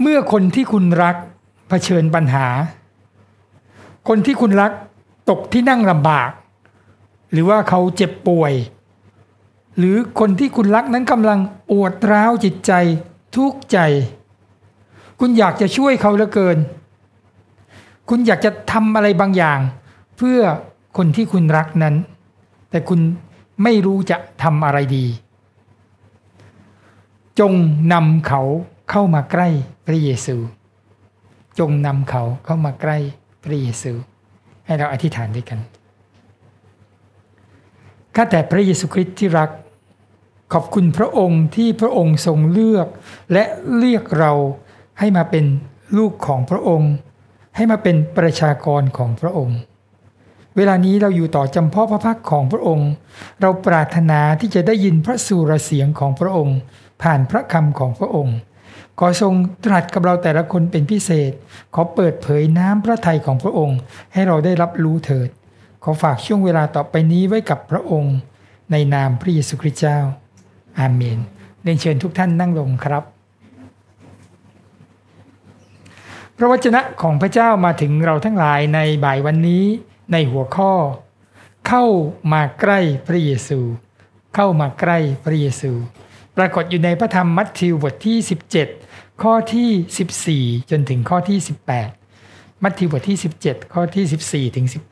เมื่อคนที่คุณรักเผชิญปัญหาคนที่คุณรักตกที่นั่งลำบากหรือว่าเขาเจ็บป่วยหรือคนที่คุณรักนั้นกำลังปวดร้าวจิตใจทุกข์ใจคุณอยากจะช่วยเขาเหลือเกินคุณอยากจะทำอะไรบางอย่างเพื่อคนที่คุณรักนั้นแต่คุณไม่รู้จะทำอะไรดีจงนำเขาเข้ามาใกล้พระเยซูจงนำเขาเข้ามาใกล้พระเยซูให้เราอธิษฐานด้วยกันข้าแต่พระเยซูคริสต์ที่รักขอบคุณพระองค์ที่พระองค์ทรงเลือกและเรียกเราให้มาเป็นลูกของพระองค์ให้มาเป็นประชากรของพระองค์เวลานี้เราอยู่ต่อจำเพาะพระพักของพระองค์เราปรารถนาที่จะได้ยินพระสุรเสียงของพระองค์ผ่านพระคำของพระองค์ขอทรงตรัสกับเราแต่ละคนเป็นพิเศษขอเปิดเผยน้ำพระทัยของพระองค์ให้เราได้รับรู้เถิดขอฝากช่วงเวลาต่อไปนี้ไว้กับพระองค์ในนามพระเยซูคริสต์เจ้าอาเมนเรียนเชิญทุกท่านนั่งลงครับพระวจนะของพระเจ้ามาถึงเราทั้งหลายในบ่ายวันนี้ในหัวข้อเข้ามาใกล้พระเยซูเข้ามาใกล้พระเยซูปรากฏอยู่ในพระธรรมมัทธิวบทที่17ข้อที่14จนถึงข้อที่18มัทธิวบทที่17ข้อที่14ถึง18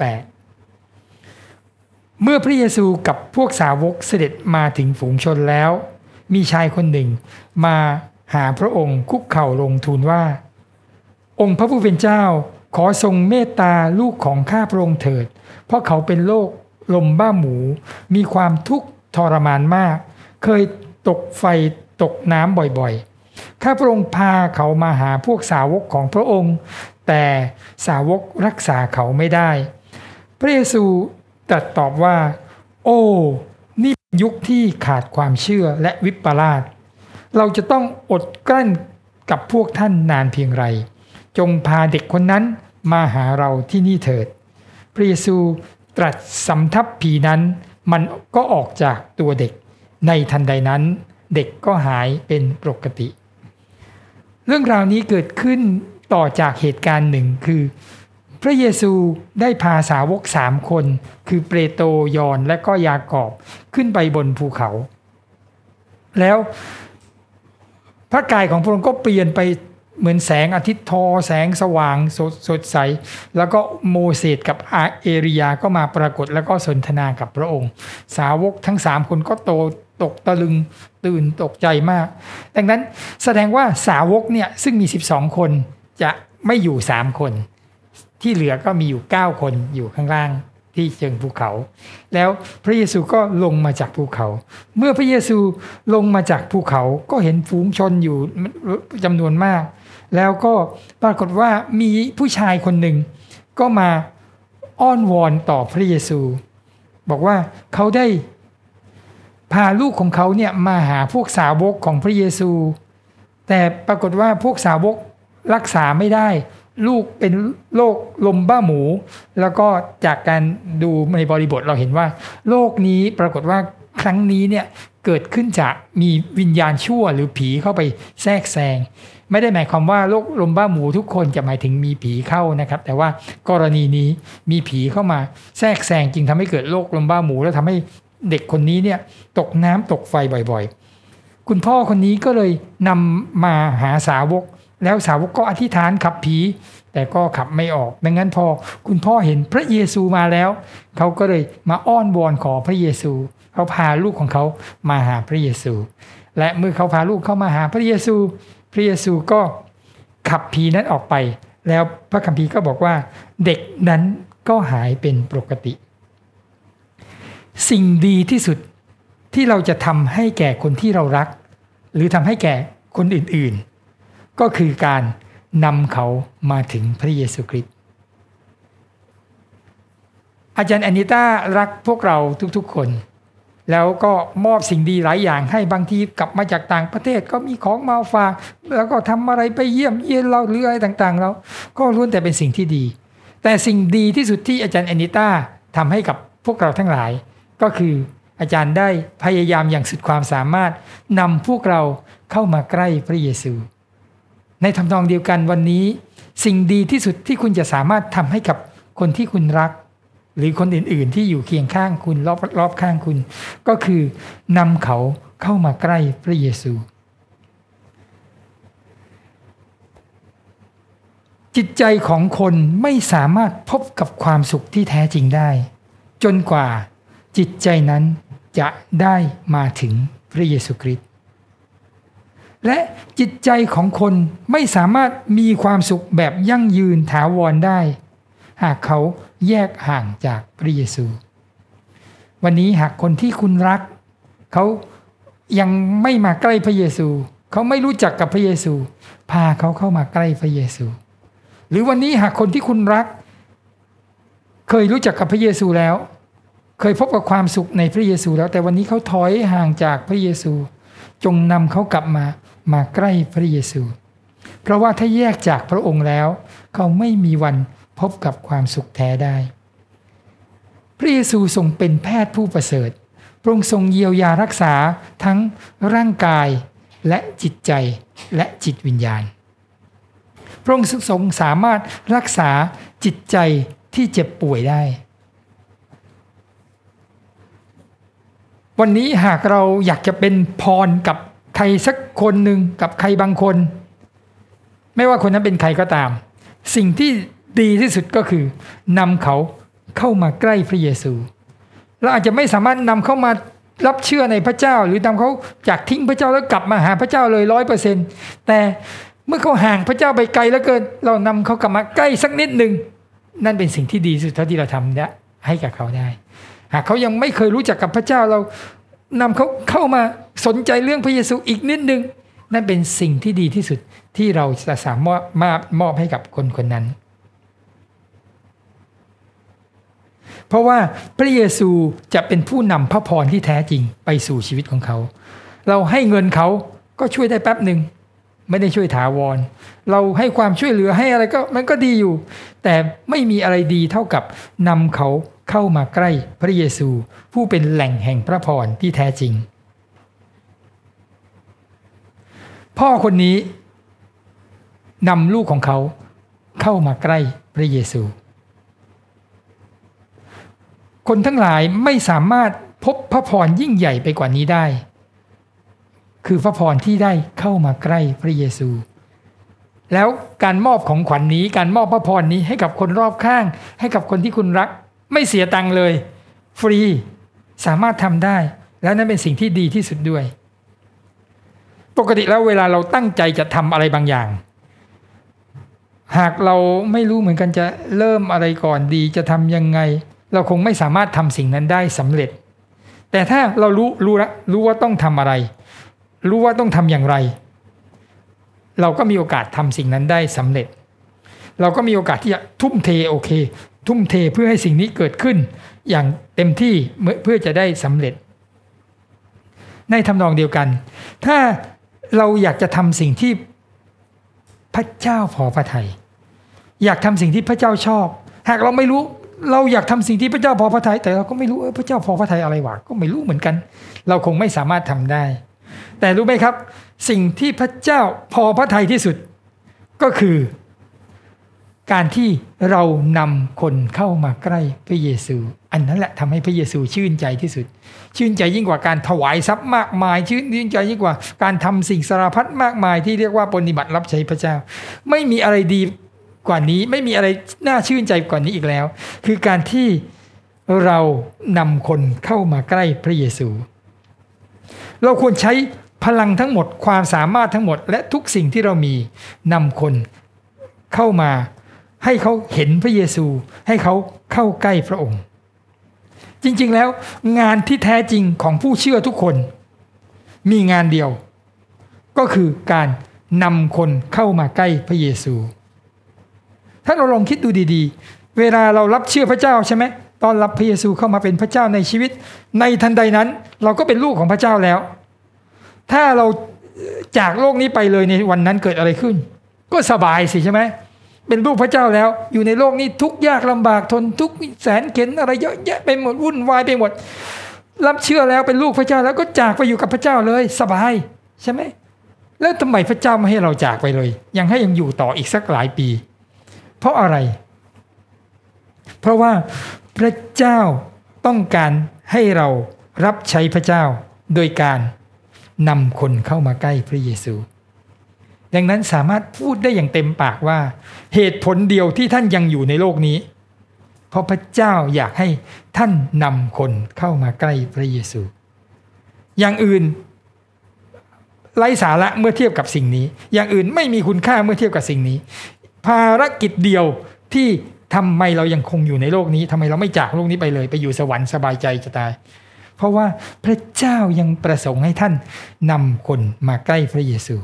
เมื่อพระเยซูกับพวกสาวกเสด็จมาถึงฝูงชนแล้วมีชายคนหนึ่งมาหาพระองค์คุกเข่าลงทูลว่าองค์พระผู้เป็นเจ้าขอทรงเมตตาลูกของข้าพระองค์เถิดเพราะเขาเป็นโรคลมบ้าหมูมีความทุกข์ทรมานมากเคยตกไฟตกน้ำบ่อยๆข้าพระองค์พาเขามาหาพวกสาวกของพระองค์แต่สาวกรักษาเขาไม่ได้พระเยซูตรัสตอบว่าโอ้นี่ยุคที่ขาดความเชื่อและวิปลาสเราจะต้องอดกลั้นกับพวกท่านนานเพียงไรจงพาเด็กคนนั้นมาหาเราที่นี่เถิดพระเยซูตรัสสำทับผีนั้นมันก็ออกจากตัวเด็กในทันใดนั้นเด็กก็หายเป็นปกติเรื่องราวนี้เกิดขึ้นต่อจากเหตุการณ์หนึ่งคือพระเยซูได้พาสาวก3คนคือเปโตรยอห์นและก็ยากอบขึ้นไปบนภูเขาแล้วพระกายของพระองค์ก็เปลี่ยนไปเหมือนแสงอาทิตย์ทอแสงสว่างสดใสแล้วก็โมเสสกับเอลียาก็มาปรากฏแล้วก็สนทนากับพระองค์สาวกทั้ง3คนก็ตกตะลึงตื่นตกใจมากดังนั้นแสดงว่าสาวกเนี่ยซึ่งมี12คนจะไม่อยู่3คนที่เหลือก็มีอยู่9คนอยู่ข้างล่างที่เชิงภูเขาแล้วพระเยซูก็ลงมาจากภูเขาเมื่อพระเยซูลงมาจากภูเขาก็เห็นฝูงชนอยู่จำนวนมากแล้วก็ปรากฏว่ามีผู้ชายคนหนึ่งก็มาอ้อนวอนต่อพระเยซูบอกว่าเขาได้พาลูกของเขาเนี่ยมาหาพวกสาวกของพระเยซูแต่ปรากฏว่าพวกสาวกรักษาไม่ได้ลูกเป็นโรคลมบ้าหมูแล้วก็จากการดูในบริบทเราเห็นว่าโรคนี้ปรากฏว่าครั้งนี้เนี่ยเกิดขึ้นจากมีวิญญาณชั่วหรือผีเข้าไปแทรกแซงไม่ได้หมายความว่าโรคลมบ้าหมูทุกคนจะหมายถึงมีผีเข้านะครับแต่ว่ากรณีนี้มีผีเข้ามาแทรกแซงจึงทำให้เกิดโรคลมบ้าหมูแล้วทำให้เด็กคนนี้เนี่ยตกน้ำตกไฟบ่อยๆคุณพ่อคนนี้ก็เลยนำมาหาสาวกแล้วสาวกก็อธิษฐานขับผีแต่ก็ขับไม่ออกดังนั้นพอคุณพ่อเห็นพระเยซูมาแล้วเขาก็เลยมาอ้อนวอนขอพระเยซูเขาพาลูกของเขามาหาพระเยซูและเมื่อเขาพาลูกเข้ามาหาพระเยซูพระเยซูก็ขับผีนั้นออกไปแล้วพระคัมภีร์ก็บอกว่าเด็กนั้นก็หายเป็นปกติสิ่งดีที่สุดที่เราจะทำให้แก่คนที่เรารักหรือทำให้แก่คนอื่นๆก็คือการนำเขามาถึงพระเยซูคริสต์อาจารย์แอนิต้ารักพวกเราทุกๆคนแล้วก็มอบสิ่งดีหลายอย่างให้บางทีกลับมาจากต่างประเทศก็มีของมาฝากแล้วก็ทำอะไรไปเยี่ยมเยียนเราหรืออะไรต่างๆเราก็ล้วนแต่เป็นสิ่งที่ดีแต่สิ่งดีที่สุดที่อาจารย์แอนิต้าทำให้กับพวกเราทั้งหลายก็คืออาจารย์ได้พยายามอย่างสุดความสามารถนำพวกเราเข้ามาใกล้พระเยซูในทำนองเดียวกันวันนี้สิ่งดีที่สุดที่คุณจะสามารถทำให้กับคนที่คุณรักหรือคนอื่นๆที่อยู่เคียงข้างคุณรอบข้างคุณก็คือนำเขาเข้ามาใกล้พระเยซูจิตใจของคนไม่สามารถพบกับความสุขที่แท้จริงได้จนกว่าจิตใจนั้นจะได้มาถึงพระเยซูคริสต์และจิตใจของคนไม่สามารถมีความสุขแบบยั่งยืนถาวรได้หากเขาแยกห่างจากพระเยซูวันนี้หากคนที่คุณรักเขายังไม่มาใกล้พระเยซูเขาไม่รู้จักกับพระเยซูพาเขาเข้ามาใกล้พระเยซูหรือวันนี้หากคนที่คุณรักเคยรู้จักกับพระเยซูแล้วเคยพบกับความสุขในพระเยซูแล้วแต่วันนี้เขาถอยห่างจากพระเยซูจงนำเขากลับมาใกล้พระเยซูเพราะว่าถ้าแยกจากพระองค์แล้วเขาไม่มีวันพบกับความสุขแท้ได้พระเยซูทรงเป็นแพทย์ผู้ประเสริฐพระองค์ทรงเยียวยารักษาทั้งร่างกายและจิตใจและจิตวิญญาณพระองค์ทรงสามารถรักษาจิตใจที่เจ็บป่วยได้วันนี้หากเราอยากจะเป็นพรกับใครสักคนหนึ่งกับใครบางคนไม่ว่าคนนั้นเป็นใครก็ตามสิ่งที่ดีที่สุดก็คือนำเขาเข้ามาใกล้พระเยซูเราอาจจะไม่สามารถนำเขามารับเชื่อในพระเจ้าหรือนำเขาจากทิ้งพระเจ้าแล้วกลับมาหาพระเจ้าเลย 100% แต่เมื่อเขาห่างพระเจ้าไปไกลแล้วเกินเรานำเขากลับมาใกล้สักนิดหนึ่งนั่นเป็นสิ่งที่ดีสุดเท่าที่เราทำได้ให้กับเขาได้หากเขายังไม่เคยรู้จักกับพระเจ้าเรานำเขาเข้ามาสนใจเรื่องพระเยซูอีกนิดนึงนั่นเป็นสิ่งที่ดีที่สุดที่เราจะสามารถมอบให้กับคนคนนั้นเพราะว่าพระเยซูจะเป็นผู้นำพระพรที่แท้จริงไปสู่ชีวิตของเขาเราให้เงินเขาก็ช่วยได้แป๊บหนึ่งไม่ได้ช่วยถาวรเราให้ความช่วยเหลือให้อะไรก็มันก็ดีอยู่แต่ไม่มีอะไรดีเท่ากับนำเขาเข้ามาใกล้พระเยซูผู้เป็นแหล่งแห่งพระพรที่แท้จริงพ่อคนนี้นำลูกของเขาเข้ามาใกล้พระเยซูคนทั้งหลายไม่สามารถพบพระพรยิ่งใหญ่ไปกว่านี้ได้คือพระพรที่ได้เข้ามาใกล้พระเยซูแล้วการมอบของขวัญ นี้การมอบพระพรนี้ให้กับคนรอบข้างให้กับคนที่คุณรักไม่เสียตังค์เลยฟรีสามารถทำได้แล้วนั่นเป็นสิ่งที่ดีที่สุดด้วยปกติแล้วเวลาเราตั้งใจจะทำอะไรบางอย่างหากเราไม่รู้เหมือนกันจะเริ่มอะไรก่อนดีจะทำยังไงเราคงไม่สามารถทำสิ่งนั้นได้สำเร็จแต่ถ้าเรารู้ว่าต้องทำอะไรรู้ว่าต้องทำอย่างไรเราก็มีโอกาสทำสิ่งนั้นได้สำเร็จเราก็มีโอกาสที่จะทุ่มเททุ่มเทเพื่อให้สิ่งนี้เกิดขึ้นอย่างเต็มที่เพื่อจะได้สำเร็จในทำนองเดียวกันถ้าเราอยากจะทำสิ่งที่พระเจ้าพอพระทัยอยากทำสิ่งที่พระเจ้าชอบหากเราไม่รู้เราอยากทำสิ่งที่พระเจ้าพอพระทัยแต่เราก็ไม่รู้พระเจ้าพอพระทัยอะไรวะก็ไม่รู้เหมือนกันเราคงไม่สามารถทำได้แต่รู้ไหมครับสิ่งที่พระเจ้าพอพระทัยที่สุดก็คือการที่เรานำคนเข้ามาใกล้พระเยซูอันนั้นแหละทำให้พระเยซูชื่นใจที่สุดชื่นใจยิ่งกว่าการถวายทรัพย์มากมายชื่นใจยิ่งกว่าการทำสิ่งสารพัดมากมายที่เรียกว่าปฏิบัติรับใช้พระเจ้าไม่มีอะไรดีกว่านี้ไม่มีอะไรน่าชื่นใจกว่านี้อีกแล้วคือการที่เรานำคนเข้ามาใกล้พระเยซูเราควรใช้พลังทั้งหมดความสามารถทั้งหมดและทุกสิ่งที่เรามีนำคนเข้ามาให้เขาเห็นพระเยซูให้เขาเข้าใกล้พระองค์จริงๆแล้วงานที่แท้จริงของผู้เชื่อทุกคนมีงานเดียวก็คือการนำคนเข้ามาใกล้พระเยซูถ้าเราลองคิดดูดีๆเวลาเรารับเชื่อพระเจ้าใช่ไหมต้อนรับพระเยซูเข้ามาเป็นพระเจ้าในชีวิตในทันใดนั้นเราก็เป็นลูกของพระเจ้าแล้วถ้าเราจากโลกนี้ไปเลยในวันนั้นเกิดอะไรขึ้นก็สบายสิใช่ไหมเป็นลูกพระเจ้าแล้วอยู่ในโลกนี้ทุกข์ยากลำบากทนทุกข์แสนเข็ญอะไรเยอะแยะไปหมดวุ่นวายไปหมดรับเชื่อแล้วเป็นลูกพระเจ้าแล้วก็จากไปอยู่กับพระเจ้าเลยสบายใช่ไหมแล้วทำไมพระเจ้าไม่ให้เราจากไปเลยยังให้ยังอยู่ต่ออีกสักหลายปีเพราะอะไรเพราะว่าพระเจ้าต้องการให้เรารับใช้พระเจ้าโดยการนำคนเข้ามาใกล้พระเยซูดังนั้นสามารถพูดได้อย่างเต็มปากว่าเหตุผลเดียวที่ท่านยังอยู่ในโลกนี้เพราะพระเจ้าอยากให้ท่านนำคนเข้ามาใกล้พระเยซูอย่างอื่นไร้สาระเมื่อเทียบกับสิ่งนี้อย่างอื่นไม่มีคุณค่าเมื่อเทียบกับสิ่งนี้ภารกิจเดียวที่ทำไมเรายังคงอยู่ในโลกนี้ทำไมเราไม่จากโลกนี้ไปเลยไปอยู่สวรรค์สบายใจจะตายเพราะว่าพระเจ้ายังประสงค์ให้ท่านนำคนมาใกล้พระเยซู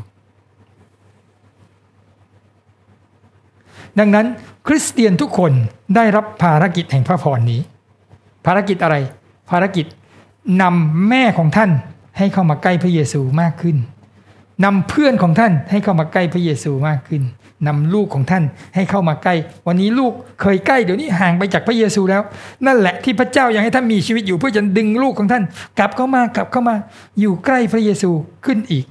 ดังนั้นคริสเตียนทุกคนได้รับภารกิจแห่งพระพรนี้ภารกิจอะไรภารกิจนำแม่ของท่านให้เข้ามาใกล้พระเยซูมากขึ้นนำเพื่อนของท่านให้เข้ามาใกล้พระเยซูมากขึ้นนำลูกของท่านให้เข้ามาใกล้วันนี้ลูกเคยใกล้เดี๋ยวนี้ห่างไปจากพระเยซูแล้วนั่นแหละที่พระเจ้าอยากให้ท่านมีชีวิตอยู่เพื่อจะดึงลูกของท่านกลับเข้ามาอยู่ใกล้พระเยซูขึ้นอีก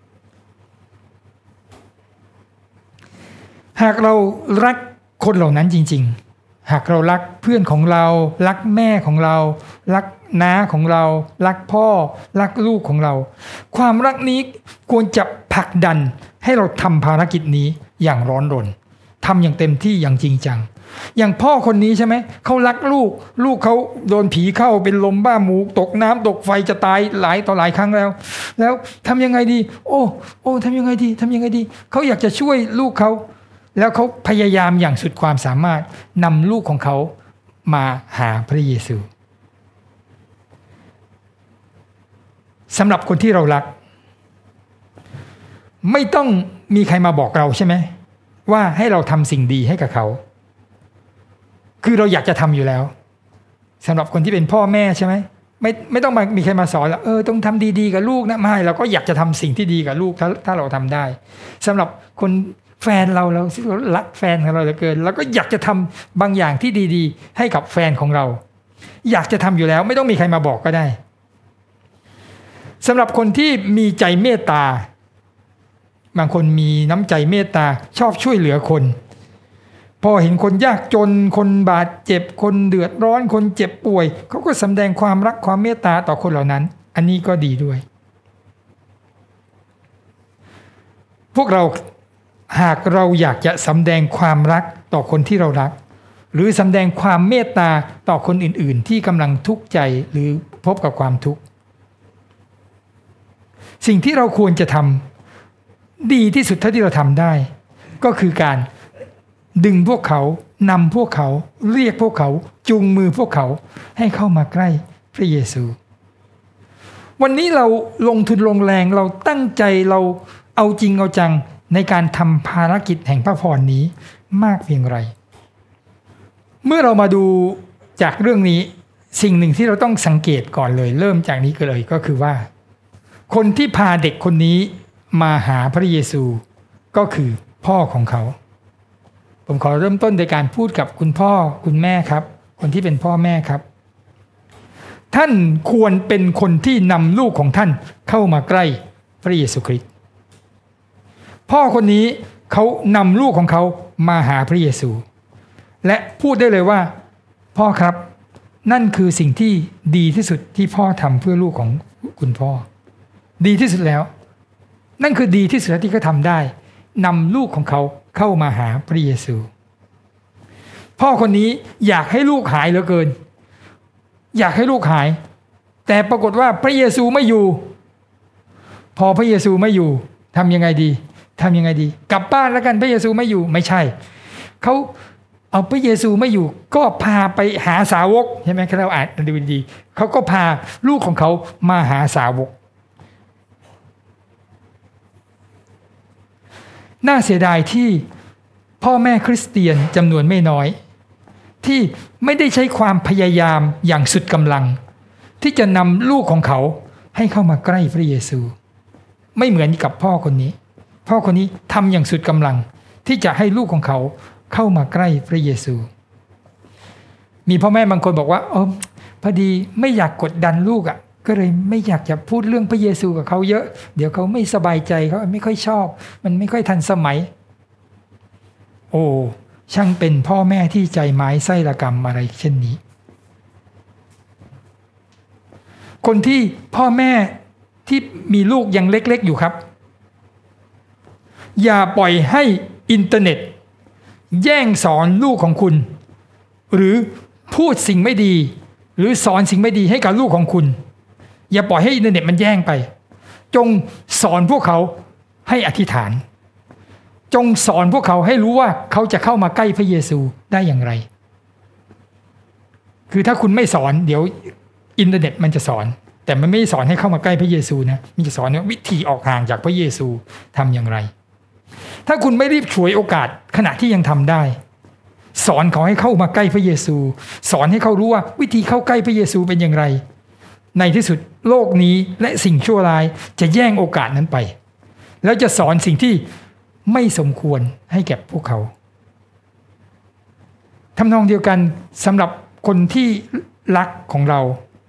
หากเรารักคนเหล่านั้นจริงๆหากเรารักเพื่อนของเรารักแม่ของเรารักน้าของเรารักพ่อรักลูกของเราความรักนี้ควรจะผลักดันให้เราทำภารกิจนี้อย่างร้อนรนทำอย่างเต็มที่อย่างจริงจังอย่างพ่อคนนี้ใช่ไหมเขารักลูกเขาโดนผีเข้าเป็นลมบ้าหมูตกน้ำตกไฟจะตายหลายต่อหลายครั้งแล้วทำยังไงดีโอ้ทำยังไงดีเขาอยากจะช่วยลูกเขาแล้วเขาพยายามอย่างสุดความสามารถนำลูกของเขามาหาพระเยซูสำหรับคนที่เรารักไม่ต้องมีใครมาบอกเราใช่ไหมว่าให้เราทำสิ่งดีให้กับเขาคือเราอยากจะทำอยู่แล้วสำหรับคนที่เป็นพ่อแม่ใช่ไหมไม่ต้องมีใครมาสอนแล้วต้องทำดีๆกับลูกนะไม่เราก็อยากจะทำสิ่งที่ดีกับลูกถ้าเราทำได้สำหรับคนแฟนเรารักแฟนของเราเหลือเกินเราก็อยากจะทำบางอย่างที่ดีๆให้กับแฟนของเราอยากจะทำอยู่แล้วไม่ต้องมีใครมาบอกก็ได้สำหรับคนที่มีใจเมตตาบางคนมีน้ำใจเมตตาชอบช่วยเหลือคนพอเห็นคนยากจนคนบาดเจ็บคนเดือดร้อนคนเจ็บป่วยเขาก็แสดงความรักความเมตตาต่อคนเหล่านั้นอันนี้ก็ดีด้วยพวกเราหากเราอยากจะแสดงความรักต่อคนที่เรารักหรือแสดงความเมตตาต่อคนอื่นๆที่กำลังทุกข์ใจหรือพบกับความทุกข์สิ่งที่เราควรจะทำดีที่สุดเท่าที่เราทำได้ก็คือการดึงพวกเขานำพวกเขาเรียกพวกเขาจูงมือพวกเขาให้เข้ามาใกล้พระเยซูวันนี้เราลงทุนลงแรงเราตั้งใจเราเอาจริงเอาจังในการทำภารกิจแห่งพระพรนี้มากเพียงไรเมื่อเรามาดูจากเรื่องนี้สิ่งหนึ่งที่เราต้องสังเกตก่อนเลยเริ่มจากนี้ก็คือว่าคนที่พาเด็กคนนี้มาหาพระเยซูก็คือพ่อของเขาผมขอเริ่มต้นโดยการพูดกับคุณพ่อคุณแม่ครับคนที่เป็นพ่อแม่ครับท่านควรเป็นคนที่นำลูกของท่านเข้ามาใกล้พระเยซูคริสต์พ่อคนนี้เขานำลูกของเขามาหาพระเยซูและพูดได้เลยว่าพ่อครับนั่นคือสิ่งที่ดีที่สุดที่พ่อทำเพื่อลูกของคุณพ่อดีที่สุดแล้วนั่นคือดีที่สุดที่เขาทำได้นำลูกของเขาเข้ามาหาพระเยซูพ่อคนนี้อยากให้ลูกหายเหลือเกินอยากให้ลูกหายแต่ปรากฏว่าพระเยซูไม่อยู่พอพระเยซูไม่อยู่ทำยังไงดีกลับบ้านแล้วกันพระเยซูไม่อยู่ไม่ใช่เขาเอาพระเยซูไม่อยู่ก็พาไปหาสาวกใช่ไหมเราอ่านดูดีเขาก็พาลูกของเขามาหาสาวกน่าเสียดายที่พ่อแม่คริสเตียนจำนวนไม่น้อยที่ไม่ได้ใช้ความพยายามอย่างสุดกำลังที่จะนำลูกของเขาให้เข้ามาใกล้พระเยซูไม่เหมือนกับพ่อคนนี้ทำอย่างสุดกำลังที่จะให้ลูกของเขาเข้ามาใกล้พระเยซูมีพ่อแม่บางคนบอกว่าพอดีไม่อยากกดดันลูกก็เลยไม่อยากจะพูดเรื่องพระเยซูกับเขาเยอะเดี๋ยวเขาไม่สบายใจเขาไม่ค่อยชอบมันไม่ค่อยทันสมัยโอ้ช่างเป็นพ่อแม่ที่ใจไม้ไส้ระกำอะไรเช่นนี้คนที่พ่อแม่ที่มีลูกยังเล็กๆอยู่ครับอย่าปล่อยให้อินเทอร์เน็ตแย่งสอนลูกของคุณหรือพูดสิ่งไม่ดีหรือสอนสิ่งไม่ดีให้กับลูกของคุณอย่าปล่อยให้อินเทอร์เน็ตมันแย่งไปจงสอนพวกเขาให้อธิษฐานจงสอนพวกเขาให้รู้ว่าเขาจะเข้ามาใกล้พระเยซูได้อย่างไรคือถ้าคุณไม่สอนเดี๋ยวอินเทอร์เน็ตมันจะสอนแต่มันไม่สอนให้เข้ามาใกล้พระเยซูนะมันจะสอนว่าวิธีออกห่างจากพระเยซูทำอย่างไรถ้าคุณไม่รีบฉวยโอกาสขณะที่ยังทำได้สอนเขาให้เข้ามาใกล้พระเยซูสอนให้เขารู้ว่าวิธีเข้าใกล้พระเยซูเป็นอย่างไรในที่สุดโลกนี้และสิ่งชั่วร้ายจะแย่งโอกาสนั้นไปแล้วจะสอนสิ่งที่ไม่สมควรให้แก่พวกเขาทำนองเดียวกันสำหรับคนที่รักของเรา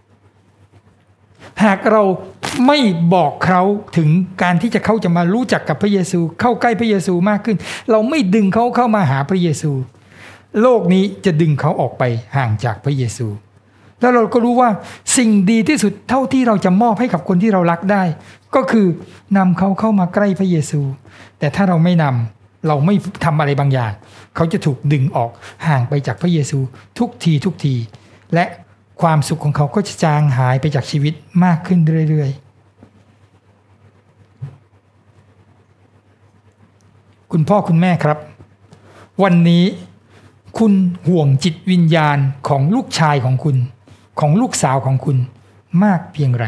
หากเราไม่บอกเขาถึงการที่เขาจะมารู้จักกับพระเยซูเข้าใกล้พระเยซูมากขึ้นเราไม่ดึงเขาเข้ามาหาพระเยซูโลกนี้จะดึงเขาออกไปห่างจากพระเยซูแล้วเราก็รู้ว่าสิ่งดีที่สุดเท่าที่เราจะมอบให้กับคนที่เรารักได้ก็คือนำเขาเข้ามาใกล้พระเยซูแต่ถ้าเราไม่นำเราไม่ทำอะไรบางอย่างเขาจะถูกดึงออกห่างไปจากพระเยซูทุกทีและความสุขของเขาก็จะจางหายไปจากชีวิตมากขึ้นเรื่อยๆคุณพ่อคุณแม่ครับวันนี้คุณห่วงจิตวิญญาณของลูกชายของคุณของลูกสาวของคุณมากเพียงไร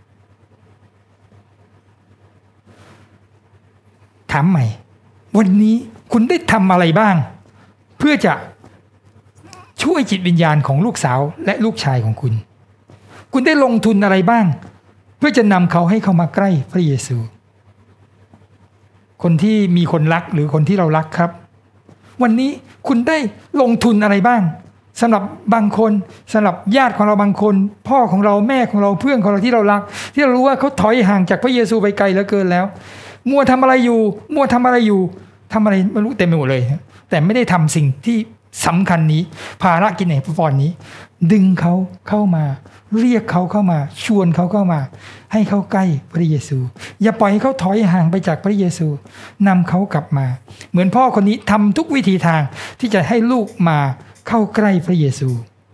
ถามใหม่วันนี้คุณได้ทำอะไรบ้างเพื่อจะช่วยจิตวิญญาณของลูกสาวและลูกชายของคุณคุณได้ลงทุนอะไรบ้างเพื่อจะนำเขาให้เข้ามาใกล้พระเยซูคนที่มีคนรักหรือคนที่เรารักครับวันนี้คุณได้ลงทุนอะไรบ้างสำหรับบางคนสำหรับญาติของเราบางคนพ่อของเราแม่ของเราเพื่อนของเราที่เรารักที่เรารู้ว่าเขาถอยห่างจากพระเยซูไปไกลเหลือเกินแล้วมัวทำอะไรอยู่ทำอะไรไม่รู้เต็มไปหมดเลยแต่ไม่ได้ทำสิ่งที่สำคัญนี้ภารกิจในพระพรนี้ดึงเขาเข้ามาเรียกเขาเข้ามาชวนเขาเข้ามาให้เข้าใกล้พระเยซูอย่าปล่อยให้เขาถอยห่างไปจากพระเยซูนำเขากลับมาเหมือนพ่อคนนี้ทำทุกวิธีทางที่จะให้ลูกมาเข้าใกล้พระเยซู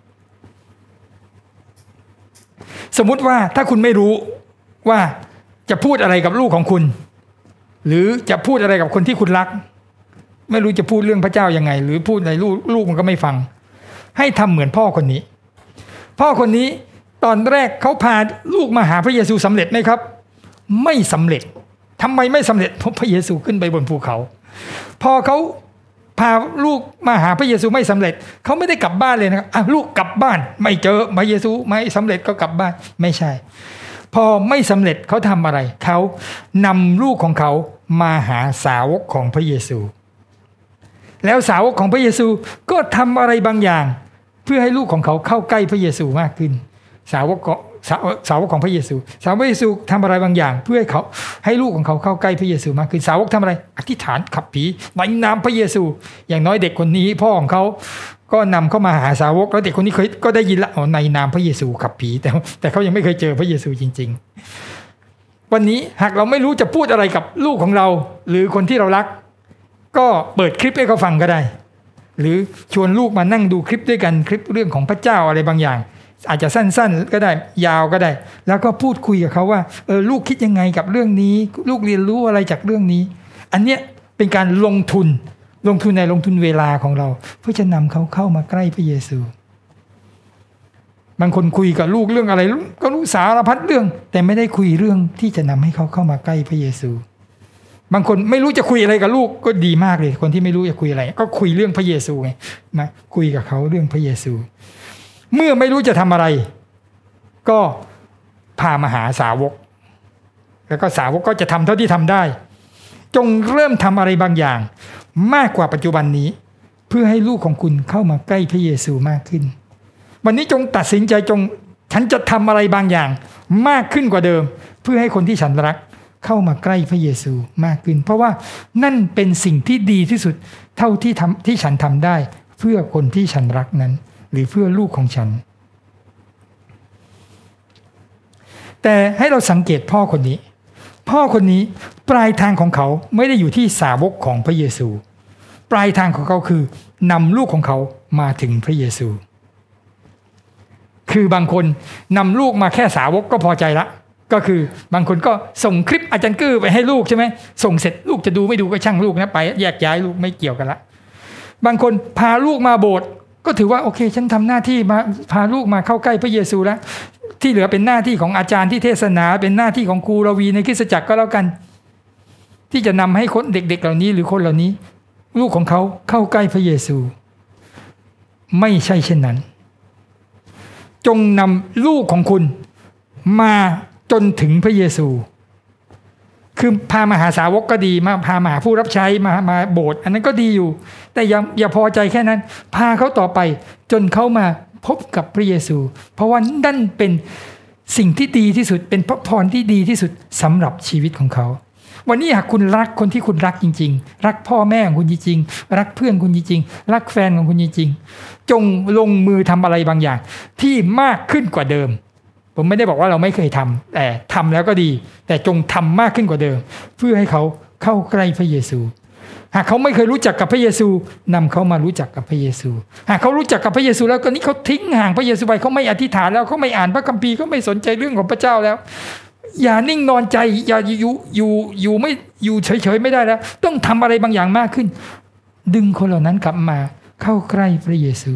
สมมุติว่าถ้าคุณไม่รู้ว่าจะพูดอะไรกับลูกของคุณหรือจะพูดอะไรกับคนที่คุณรักไม่รู้จะพูดเรื่องพระเจ้ายังไงหรือพูดอะไรลูกมันก็ไม่ฟังให้ทำเหมือนพ่อคนนี้พ่อคนนี้ตอนแรกเขาพาลูกมาหาพระเยซูสำเร็จไหมครับไม่สำเร็จทำไมไม่สำเร็จเพราะพระเยซูขึ้นไปบนภูเขาพอเขาพาลูกมาหาพระเยซูไม่สำเร็จเขาไม่ได้กลับบ้านเลยนะครับลูกกลับบ้านไม่เจอพระเยซูไม่สำเร็จก็กลับบ้านไม่ใช่พอไม่สำเร็จเขาทำอะไรเขานำลูกของเขามาหาสาวกของพระเยซูแล้วสาวกของพระเยซูก็ทำอะไรบางอย่างเพื่อให้ลูกของเขาเข้าใกล้พระเยซูมากขึ้นสาวกของพระเยซูสาวกพระเยซูทำอะไรบางอย่างเพื่อให้เขาให้ลูกของเขาเข้าใกล้พระเยซูมากขึ้นสาวกทำอะไรอธิษฐานขับผีในนามพระเยซูอย่างน้อยเด็กคนนี้พ่อของเขาก็นำเข้ามาหาสาวกแล้วเด็กคนนี้ก็ได้ยินละในนามพระเยซูขับผีแต่เขายังไม่เคยเจอพระเยซูจริงๆวันนี้หากเราไม่รู้จะพูดอะไรกับลูกของเราหรือคนที่เรารักก็เปิดคลิปให้เขาฟังก็ได้หรือชวนลูกมานั่งดูคลิปด้วยกันคลิปเรื่องของพระเจ้าอะไรบางอย่างอาจจะสั้นๆก็ได้ยาวก็ได้แล้วก็พูดคุยกับเขาว่าลูกคิดยังไงกับเรื่องนี้ลูกเรียนรู้อะไรจากเรื่องนี้อันเนี้ยเป็นการลงทุนเวลาของเราเพื่อจะนำเขาเข้ามาใกล้พระเยซูบางคนคุยกับลูกเรื่องอะไรก็รู้สารพัดเรื่องแต่ไม่ได้คุยเรื่องที่จะนำให้เขาเข้ามาใกล้พระเยซูบางคนไม่รู้จะคุยอะไรกับลูกก็ดีมากเลยคนที่ไม่รู้จะคุยอะไรก็คุยเรื่องพระเยซูไงนะคุยกับเขาเรื่องพระเยซูเมื่อไม่รู้จะทำอะไรก็พามาหาสาวกแล้วก็สาวกก็จะทำเท่าที่ทำได้จงเริ่มทำอะไรบางอย่างมากกว่าปัจจุบันนี้เพื่อให้ลูกของคุณเข้ามาใกล้พระเยซูมากขึ้นวันนี้จงตัดสินใจจงฉันจะทำอะไรบางอย่างมากขึ้นกว่าเดิมเพื่อให้คนที่ฉันรักเข้ามาใกล้พระเยซูมากขึ้นเพราะว่านั่นเป็นสิ่งที่ดีที่สุดเท่าที่ฉันทำได้เพื่อคนที่ฉันรักนั้นหรือเพื่อลูกของฉันแต่ให้เราสังเกตพ่อคนนี้ปลายทางของเขาไม่ได้อยู่ที่สาวกของพระเยซูปลายทางของเขาคือนำลูกของเขามาถึงพระเยซูคือบางคนนำลูกมาแค่สาวกก็พอใจละก็คือบางคนก็ส่งคลิปอาจารย์กื้อไปให้ลูกใช่ไหมส่งเสร็จลูกจะดูไม่ดูก็ช่างลูกนะไปแยกย้ายลูกไม่เกี่ยวกันละบางคนพาลูกมาโบสถ์ก็ถือว่าโอเคฉันทำหน้าที่มาพาลูกมาเข้าใกล้พระเยซูแล้วที่เหลือเป็นหน้าที่ของอาจารย์ที่เทศนาเป็นหน้าที่ของครูระวีในคริสตจักรก็แล้วกันที่จะนำให้คนเด็กๆเหล่านี้หรือคนเหล่านี้ลูกของเขาเข้าใกล้พระเยซูไม่ใช่เช่นนั้นจงนำลูกของคุณมาจนถึงพระเยซูคือพามาหาสาวกก็ดีมาพามาหาผู้รับใช้มาโบสถ์อันนั้นก็ดีอยู่แต่อย่าพอใจแค่นั้นพาเขาต่อไปจนเขามาพบกับพระเยซูเพราะว่านั่นเป็นสิ่งที่ดีที่สุดเป็นพระพรที่ดีที่สุดสำหรับชีวิตของเขาวันนี้หากคุณรักคนที่คุณรักจริงๆรักพ่อแม่ของคุณจริงๆรักเพื่อนคุณจริงๆรักแฟนของคุณจริงๆจงลงมือทำอะไรบางอย่างที่มากขึ้นกว่าเดิมผมไม่ได้บอกว่าเราไม่เคยทำแต่ทำแล้วก็ดีแต่จงทำมากขึ้นกว่าเดิมเพื่อให้เขาเข้าใกล้พระเยซูหากเขาไม่เคยรู้จักกับพระเยซูนำเขามารู้จักกับพระเยซูหากเขารู้จักกับพระเยซูแล้วก็นี้เขาทิ้งห่างพระเยซูไปเขาไม่อธิษฐานแล้วเขาไม่อ่านพระคัมภีร์เขาไม่สนใจเรื่องของพระเจ้าแล้วอย่านิ่งนอนใจอย่าอยู่ไม่อยู่เฉยๆไม่ได้แล้วต้องทำอะไรบางอย่างมากขึ้นดึงคนเหล่านั้นกลับมาเข้าใกล้พระเยซู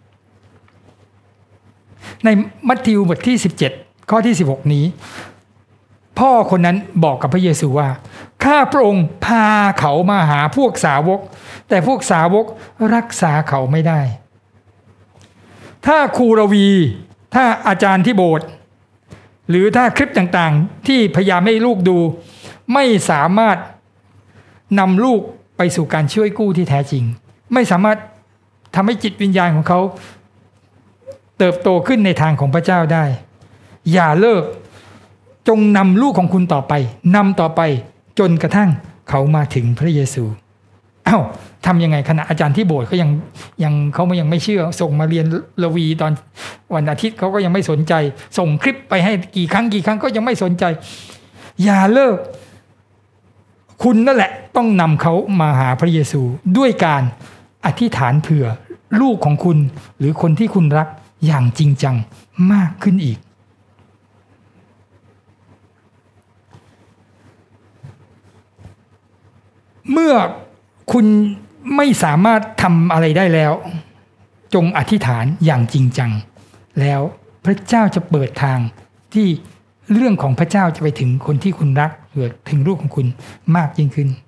ในมัทธิวบทที่17ข้อที่16นี้พ่อคนนั้นบอกกับพระเยซูว่าข้าพระองค์พาเขามาหาพวกสาวกแต่พวกสาวกรักษาเขาไม่ได้ถ้าครูระวีถ้าอาจารย์ที่โบสถ์หรือถ้าคลิปต่างๆที่พยายามให้ลูกดูไม่สามารถนำลูกไปสู่การช่วยกู้ที่แท้จริงไม่สามารถทำให้จิตวิญญาณของเขาเติบโตขึ้นในทางของพระเจ้าได้อย่าเลิกจงนำลูกของคุณต่อไปนำต่อไปจนกระทั่งเขามาถึงพระเยซูทำยังไงขณะอาจารย์ที่โบสถ์เขายังไม่เชื่อส่งมาเรียนระวีตอนวันอาทิตย์เขาก็ยังไม่สนใจส่งคลิปไปให้กี่ครั้งก็ยังไม่สนใจอย่าเลิกคุณนั่นแหละต้องนำเขามาหาพระเยซูด้วยการอธิษฐานเผื่อลูกของคุณหรือคนที่คุณรักอย่างจริงจังมากขึ้นอีกเมื่อคุณไม่สามารถทำอะไรได้แล้วจงอธิษฐานอย่างจริงจังแล้วพระเจ้าจะเปิดทางที่เรื่องของพระเจ้าจะไปถึงคนที่คุณรักหรือถึงลูกของคุณมากยิ่งขึ้น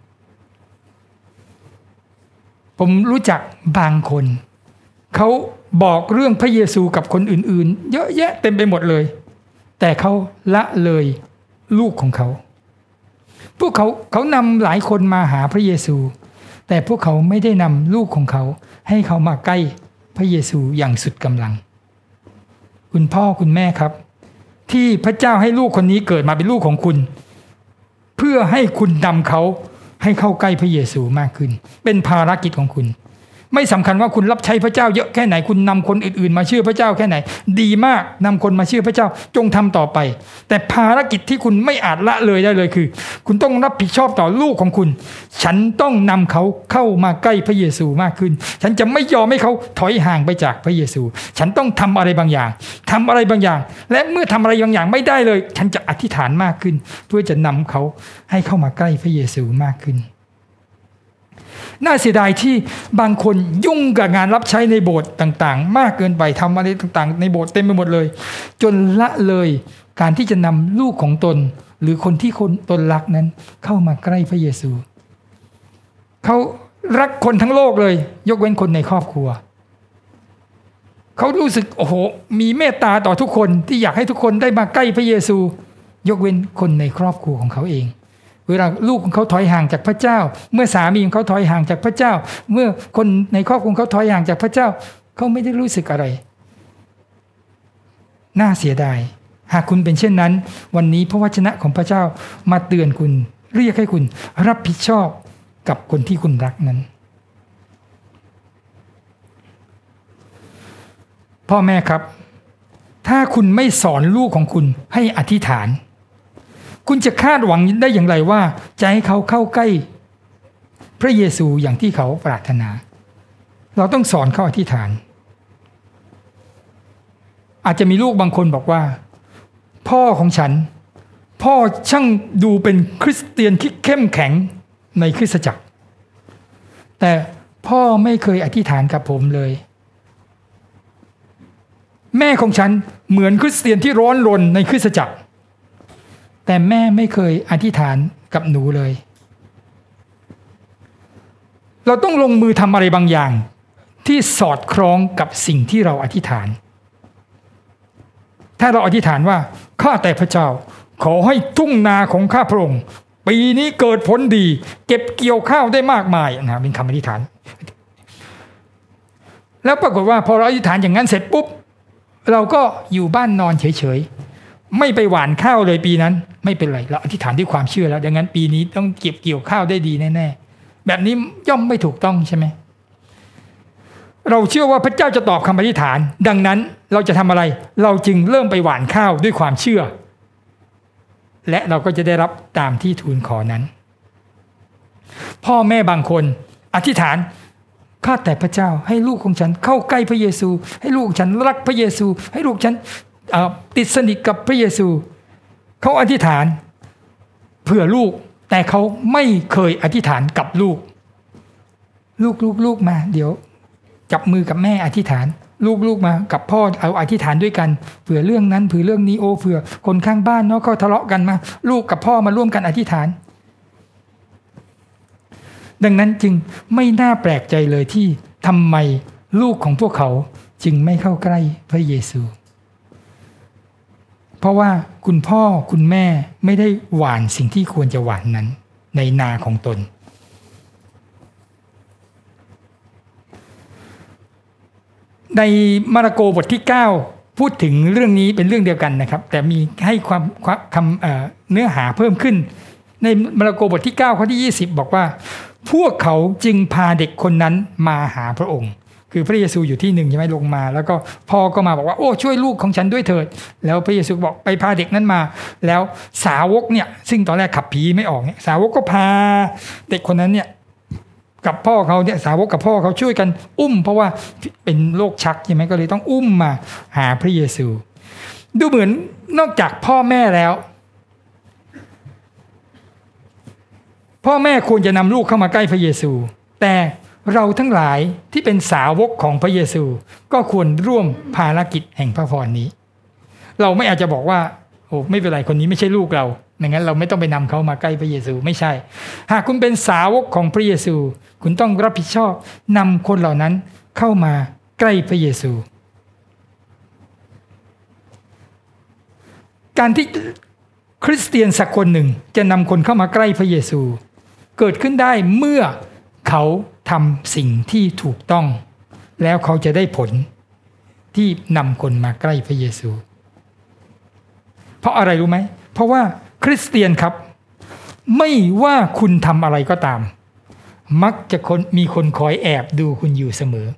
ผมรู้จักบางคนเขาบอกเรื่องพระเยซูกับคนอื่นๆเยอะแยะเต็มไปหมดเลยแต่เขาละเลยลูกของเขาพวกเขานำหลายคนมาหาพระเยซูแต่พวกเขาไม่ได้นำลูกของเขาให้เขามาใกล้พระเยซูอย่างสุดกำลังคุณพ่อคุณแม่ครับที่พระเจ้าให้ลูกคนนี้เกิดมาเป็นลูกของคุณเพื่อให้คุณนำเขาให้เข้าใกล้พระเยซูมากขึ้นเป็นภารกิจของคุณไม่สำคัญว่าคุณรับใช้พระเจ้าเยอะแค่ไหนคุณนำคนอื่นๆมาเชื่อพระเจ้าแค่ไหนดีมากนำคนมาเชื่อพระเจ้าจงทำต่อไปแต่ภารกิจที่คุณไม่อาจละเลยได้เลยคือคุณต้องรับผิดชอบต่อลูกของคุณฉันต้องนำเขาเข้ามาใกล้พระเยซูมากขึ้นฉันจะไม่ยอมให้เขาถอยห่างไปจากพระเยซูฉันต้องทำอะไรบางอย่างและเมื่อทำอะไรบางอย่างไม่ได้เลยฉันจะอธิษฐานมากขึ้นเพื่อจะนำเขาให้เข้ามาใกล้พระเยซูมากขึ้นน่าเสียดายที่บางคนยุ่งกับงานรับใช้ในโบสถ์ต่างๆมากเกินไปทำอะไรต่างๆในโบสถ์เต็มไปหมดเลยจนละเลยการที่จะนำลูกของตนหรือคนที่ตนรักนั้นเข้ามาใกล้พระเยซูเขารักคนทั้งโลกเลยยกเว้นคนในครอบครัวเขารู้สึกโอ้โหมีเมตตาต่อทุกคนที่อยากให้ทุกคนได้มาใกล้พระเยซูยกเว้นคนในครอบครัวของเขาเองเวลาลูกของเขาถอยห่างจากพระเจ้าเมื่อสามีของเขาถอยห่างจากพระเจ้าเมื่อคนในครอบครัวเขาถอยห่างจากพระเจ้าเขาไม่ได้รู้สึกอะไรน่าเสียดายหากคุณเป็นเช่นนั้นวันนี้พระวจนะของพระเจ้ามาเตือนคุณเรียกให้คุณรับผิดชอบกับคนที่คุณรักนั้นพ่อแม่ครับถ้าคุณไม่สอนลูกของคุณให้อธิษฐานคุณจะคาดหวังได้อย่างไรว่าจะให้เขาเข้าใกล้พระเยซูอย่างที่เขาปรารถนาเราต้องสอนเขาอธิษฐานอาจจะมีลูกบางคนบอกว่าพ่อของฉันพ่อช่างดูเป็นคริสเตียนที่เข้มแข็งในคริสตจักรแต่พ่อไม่เคยอธิษฐานกับผมเลยแม่ของฉันเหมือนคริสเตียนที่ร้อนรนในคริสตจักรแต่แม่ไม่เคยอธิษฐานกับหนูเลยเราต้องลงมือทำอะไรบางอย่างที่สอดคล้องกับสิ่งที่เราอธิษฐานถ้าเราอธิษฐานว่าข้าแต่พระเจ้าขอให้ทุ่งนาของข้าพระองค์ปีนี้เกิดผลดีเก็บเกี่ยวข้าวได้มากมายนะเป็นคำอธิษฐานแล้วปรากฏว่าพอเราอธิษฐานอย่างนั้นเสร็จปุ๊บเราก็อยู่บ้านนอนเฉยๆไม่ไปหว่านข้าวเลยปีนั้นไม่เป็นไรเราอธิษฐานด้วยความเชื่อแล้วดังนั้นปีนี้ต้องเก็บเกี่ยวข้าวได้ดีแน่ๆแบบนี้ย่อมไม่ถูกต้องใช่ไหมเราเชื่อว่าพระเจ้าจะตอบคำอธิษฐานดังนั้นเราจะทำอะไรเราจึงเริ่มไปหว่านข้าวด้วยความเชื่อและเราก็จะได้รับตามที่ทูลขอนั้นพ่อแม่บางคนอธิษฐานข้าแต่พระเจ้าให้ลูกของฉันเข้าใกล้พระเยซูให้ลูกฉันรักพระเยซูให้ลูกฉันติดสนิทกับพระเยซูเขาอธิษฐานเพื่อลูกแต่เขาไม่เคยอธิษฐานกับลูกมาเดี๋ยวจับมือกับแม่อธิษฐานลูกมากับพ่อเอาอธิษฐานด้วยกันเผื่อเรื่องนั้นเผื่อเรื่องนี้เผื่อคนข้างบ้านเนาะเขาทะเลาะกันมาลูกกับพ่อมาร่วมกันอธิษฐานดังนั้นจึงไม่น่าแปลกใจเลยที่ทำไมลูกของพวกเขาจึงไม่เข้าใกล้พระเยซูเพราะว่าคุณพ่อคุณแม่ไม่ได้หว่านสิ่งที่ควรจะหว่านนั้นในนาของตนในมาระโกบทที่9พูดถึงเรื่องนี้เป็นเรื่องเดียวกันนะครับแต่มีให้ความเนื้อหาเพิ่มขึ้นในมาระโกบทที่9ข้อที่20บอกว่าพวกเขาจึงพาเด็กคนนั้นมาหาพระองค์คือพระเยซูอยู่ที่หนึ่งใช่ไหมลงมาแล้วก็พ่อก็มาบอกว่าโอ้ช่วยลูกของฉันด้วยเถิดแล้วพระเยซูบอกไปพาเด็กนั้นมาแล้วสาวกเนี่ยซึ่งตอนแรกขับผีไม่ออกเนี่ยสาวกก็พาเด็กคนนั้นเนี่ยกับพ่อเขาเนี่ยสาวกกับพ่อเขาช่วยกันอุ้มเพราะว่าเป็นโรคชักใช่ไหมก็เลยต้องอุ้มมาหาพระเยซูดูเหมือนนอกจากพ่อแม่แล้วพ่อแม่ควรจะนำลูกเข้ามาใกล้พระเยซูแต่เราทั้งหลายที่เป็นสาวกของพระเยซูก็ควรร่วมภารกิจแห่งพระพรนี้เราไม่อาจจะบอกว่าโอ้ไม่เป็นไรคนนี้ไม่ใช่ลูกเราดังนั้นเราไม่ต้องไปนำเขามาใกล้พระเยซูไม่ใช่หากคุณเป็นสาวกของพระเยซูคุณต้องรับผิดชอบนำคนเหล่านั้นเข้ามาใกล้พระเยซูการที่คริสเตียนสักคนหนึ่งจะนำคนเข้ามาใกล้พระเยซูเกิดขึ้นได้เมื่อเขาทำสิ่งที่ถูกต้องแล้วเขาจะได้ผลที่นำคนมาใกล้พระเยซูเพราะอะไรรู้ไหมเพราะว่าคริสเตียนครับไม่ว่าคุณทำอะไรก็ตามมักจะมีคนคอยแอบดูคุณอยู่เสมอ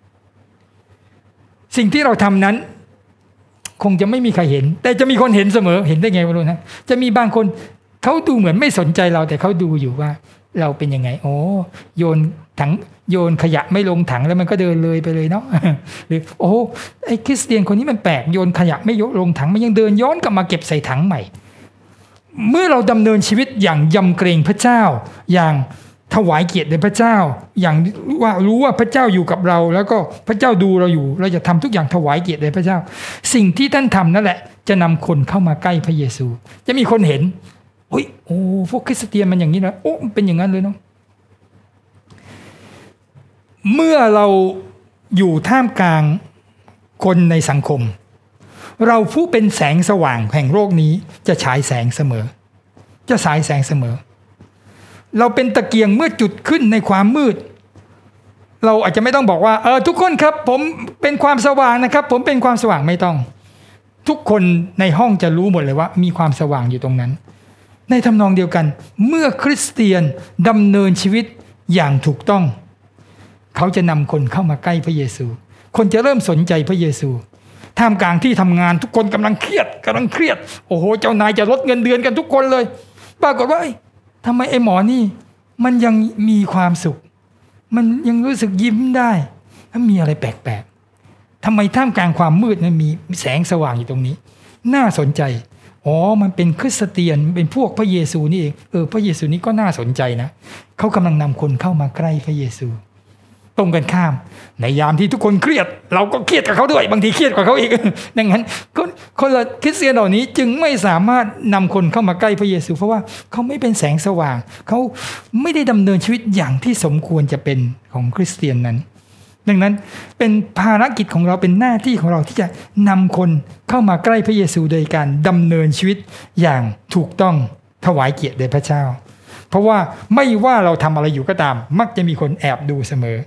สิ่งที่เราทำนั้นคงจะไม่มีใครเห็นแต่จะมีคนเห็นเสมอเห็นได้ไงไม่รู้นะจะมีบางคนเขาดูเหมือนไม่สนใจเราแต่เขาดูอยู่ว่าเราเป็นยังไงโอ้โยนขยะไม่ลงถังแล้วมันก็เดินเลยไปเลยเนาะหรือโอ้ไอ้คริสเตียนคนนี้มันแปลกโยนขยะไม่ลงถังมันยังเดินย้อนกลับมาเก็บใส่ถังใหม่เมื่อเราดำเนินชีวิตอย่างยำเกรงพระเจ้าอย่างถวายเกียรติแด่พระเจ้าอย่างว่ารู้ว่าพระเจ้าอยู่กับเราแล้วก็พระเจ้าดูเราอยู่เราจะทำทุกอย่างถวายเกียรติแด่พระเจ้าสิ่งที่ท่านทำนั่นแหละจะนำคนเข้ามาใกล้พระเยซูจะมีคนเห็นโอ้พวกคริสเตียนมันอย่างนี้นะโอ้เป็นอย่างนั้นเลยเนาะเมื่อเราอยู่ท่ามกลางคนในสังคมเราผู้เป็นแสงสว่างแห่งโลกนี้จะฉายแสงเสมอจะฉายแสงเสมอเราเป็นตะเกียงเมื่อจุดขึ้นในความมืดเราอาจจะไม่ต้องบอกว่าทุกคนครับผมเป็นความสว่างนะครับผมเป็นความสว่างไม่ต้องทุกคนในห้องจะรู้หมดเลยว่ามีความสว่างอยู่ตรงนั้นในทำนองเดียวกันเมื่อคริสเตียนดำเนินชีวิตอย่างถูกต้องเขาจะนำคนเข้ามาใกล้พระเยซูคนจะเริ่มสนใจพระเยซูท่ามกลางที่ทำงานทุกคนกำลังเครียดโอ้โหเจ้านายจะลดเงินเดือนกันทุกคนเลยปรากฏว่าทำไมไอ้หมอนี่มันยังมีความสุขมันยังรู้สึกยิ้มได้มีอะไรแปลกๆทำไมท่ามกลางความมืดนั้นมีแสงสว่างอยู่ตรงนี้น่าสนใจอ๋อมันเป็นคริสเตียนเป็นพวกพระเยซูนี่เองพระเยซูนี่ก็น่าสนใจนะเขากำลังนำคนเข้ามาใกล้พระเยซูตรงกันข้ามในยามที่ทุกคนเครียดเราก็เครียดกับเขาด้วยบางทีเครียดกว่าเขาอีกดังนั้นคนละคริสเตียนเหล่านี้จึงไม่สามารถนำคนเข้ามาใกล้พระเยซูเพราะว่าเขาไม่เป็นแสงสว่างเขาไม่ได้ดำเนินชีวิตอย่างที่สมควรจะเป็นของคริสเตียนนั้นดังนั้นเป็นภารกิจของเราเป็นหน้าที่ของเราที่จะนำคนเข้ามาใกล้พระเยซูโดยการดำเนินชีวิตอย่างถูกต้องถวายเกียรติแด่พระเจ้าเพราะว่าไม่ว่าเราทำอะไรอยู่ก็ตามมักจะมีคนแอบดูเสมอ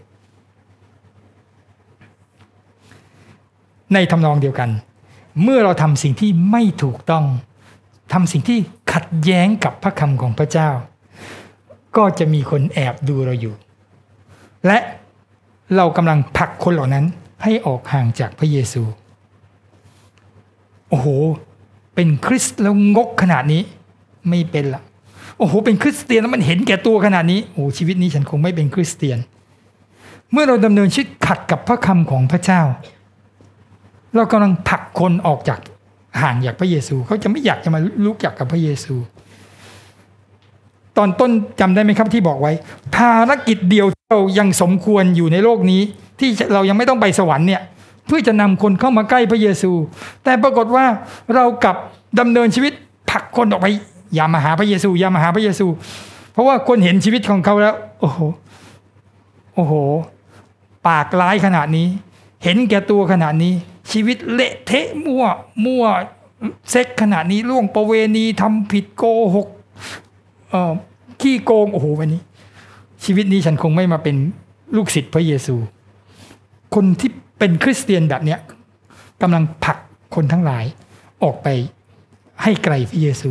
ในทำนองเดียวกันเมื่อเราทำสิ่งที่ไม่ถูกต้องทำสิ่งที่ขัดแย้งกับพระคำของพระเจ้าก็จะมีคนแอบดูเราอยู่และเรากำลังผลักคนเหล่านั้นให้ออกห่างจากพระเยซูโอ้โหเป็นคริสต์แล้วงกขนาดนี้ไม่เป็นละโอ้โหเป็นคริสเตียนแล้วมันเห็นแก่ตัวขนาดนี้โอ้ชีวิตนี้ฉันคงไม่เป็นคริสเตียนเมื่อเราดำเนินชีวิตขัดกับพระคำของพระเจ้าเรากำลังผลักคนออกจากห่างจากพระเยซูเขาจะไม่อยากจะมารู้จักกับพระเยซูตอนต้นจำได้ไหมครับที่บอกไว้ภารกิจเดียวเรายังสมควรอยู่ในโลกนี้ที่เรายังไม่ต้องไปสวรรค์เนี่ยเพื่อจะนำคนเข้ามาใกล้พระเยซูแต่ปรากฏว่าเรากลับดำเนินชีวิตผลักคนออกไปอย่ามาหาพระเยซูอย่ามาหาพระเยซูเพราะว่าคนเห็นชีวิตของเขาแล้วโอ้โหปากร้ายขนาดนี้เห็นแก่ตัวขนาดนี้ชีวิตเละเทะมั่วเซ็กขนาดนี้ล่วงประเวณีทำผิดโกหกขี้โกงโอ้โหวันนี้ชีวิตนี้ฉันคงไม่มาเป็นลูกศิษย์พระเยซูคนที่เป็นคริสเตียนแบบเนี้ยกำลังผลักคนทั้งหลายออกไปให้ไกลพระเยซู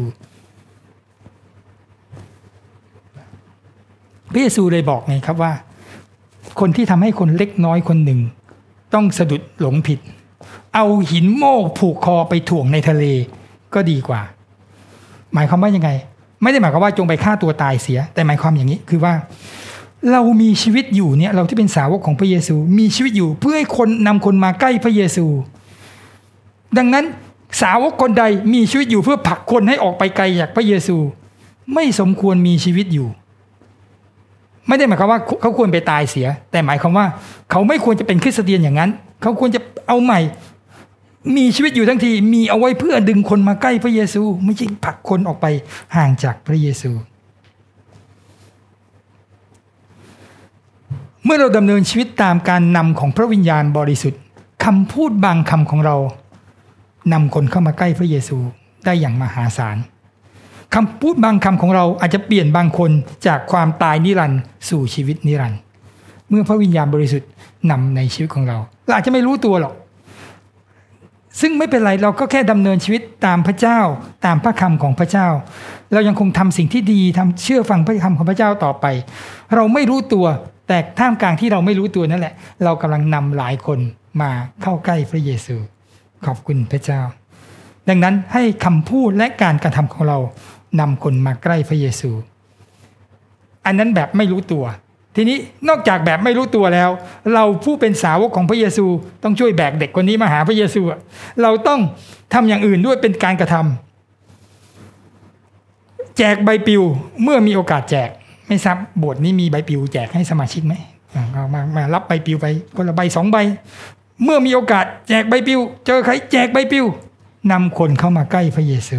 พระเยซูเลยบอกไงครับว่าคนที่ทำให้คนเล็กน้อยคนหนึ่งต้องสะดุดหลงผิดเอาหินโม่ผูกคอไปถ่วงในทะเลก็ดีกว่าหมายความว่ายังไงไม่ได้หมายความว่าจงไปฆ่าตัวตายเสียแต่หมายความอย่างนี้คือว่าเรามีชีวิตอยู่เนี่ยเราที่เป็นสาวกของพระเยซูมีชีวิตอยู่เพื่อให้คนนำคนมาใกล้พระเยซูดังนั้นสาวกคนใดมีชีวิตอยู่เพื่อผลักคนให้ออกไปไกลจากพระเยซูไม่สมควรมีชีวิตอยู่ไม่ได้หมายความว่าเขาควรไปตายเสียแต่หมายความว่าเขาไม่ควรจะเป็นคริสเตียนอย่างนั้นเขาควรจะเอาใหม่มีชีวิตอยู่ทั้งทีมีเอาไว้เพื่อดึงคนมาใกล้พระเยซูไม่ใช่ผลักคนออกไปห่างจากพระเยซูเมื่อเราดำเนินชีวิตตามการนำของพระวิญญาณบริสุทธิ์คำพูดบางคำของเรานำคนเข้ามาใกล้พระเยซูได้อย่างมหาศาลคำพูดบางคำของเราอาจจะเปลี่ยนบางคนจากความตายนิรันดร์สู่ชีวิตนิรันดร์เมื่อพระวิญญาณบริสุทธิ์นำในชีวิตของเราอาจจะไม่รู้ตัวหรอกซึ่งไม่เป็นไรเราก็แค่ดำเนินชีวิตตามพระเจ้าตามพระคำของพระเจ้าเรายังคงทำสิ่งที่ดีทำเชื่อฟังพระคำของพระเจ้าต่อไปเราไม่รู้ตัวแต่ท่ามกลางที่เราไม่รู้ตัวนั่นแหละเรากำลังนำหลายคนมาเข้าใกล้พระเยซูขอบคุณพระเจ้าดังนั้นให้คำพูดและการกระทำของเรานำคนมาใกล้พระเยซูอันนั้นแบบไม่รู้ตัวทีนี้นอกจากแบบไม่รู้ตัวแล้วเราผู้เป็นสาวกของพระเยซูต้องช่วยแบกเด็กคนนี้มาหาพระเยซูเราต้องทำอย่างอื่นด้วยเป็นการกระทำแจกใบปลิวเมื่อมีโอกาสแจกไม่ทราบโบสถ์นี้มีใบปลิวแจกให้สมาชิกไหมมารับใบปลิวไปคนละใบ2 ใบเมื่อมีโอกาสแจกใบปลิวเจอใครแจกใบปลิวนำคนเข้ามาใกล้พระเยซู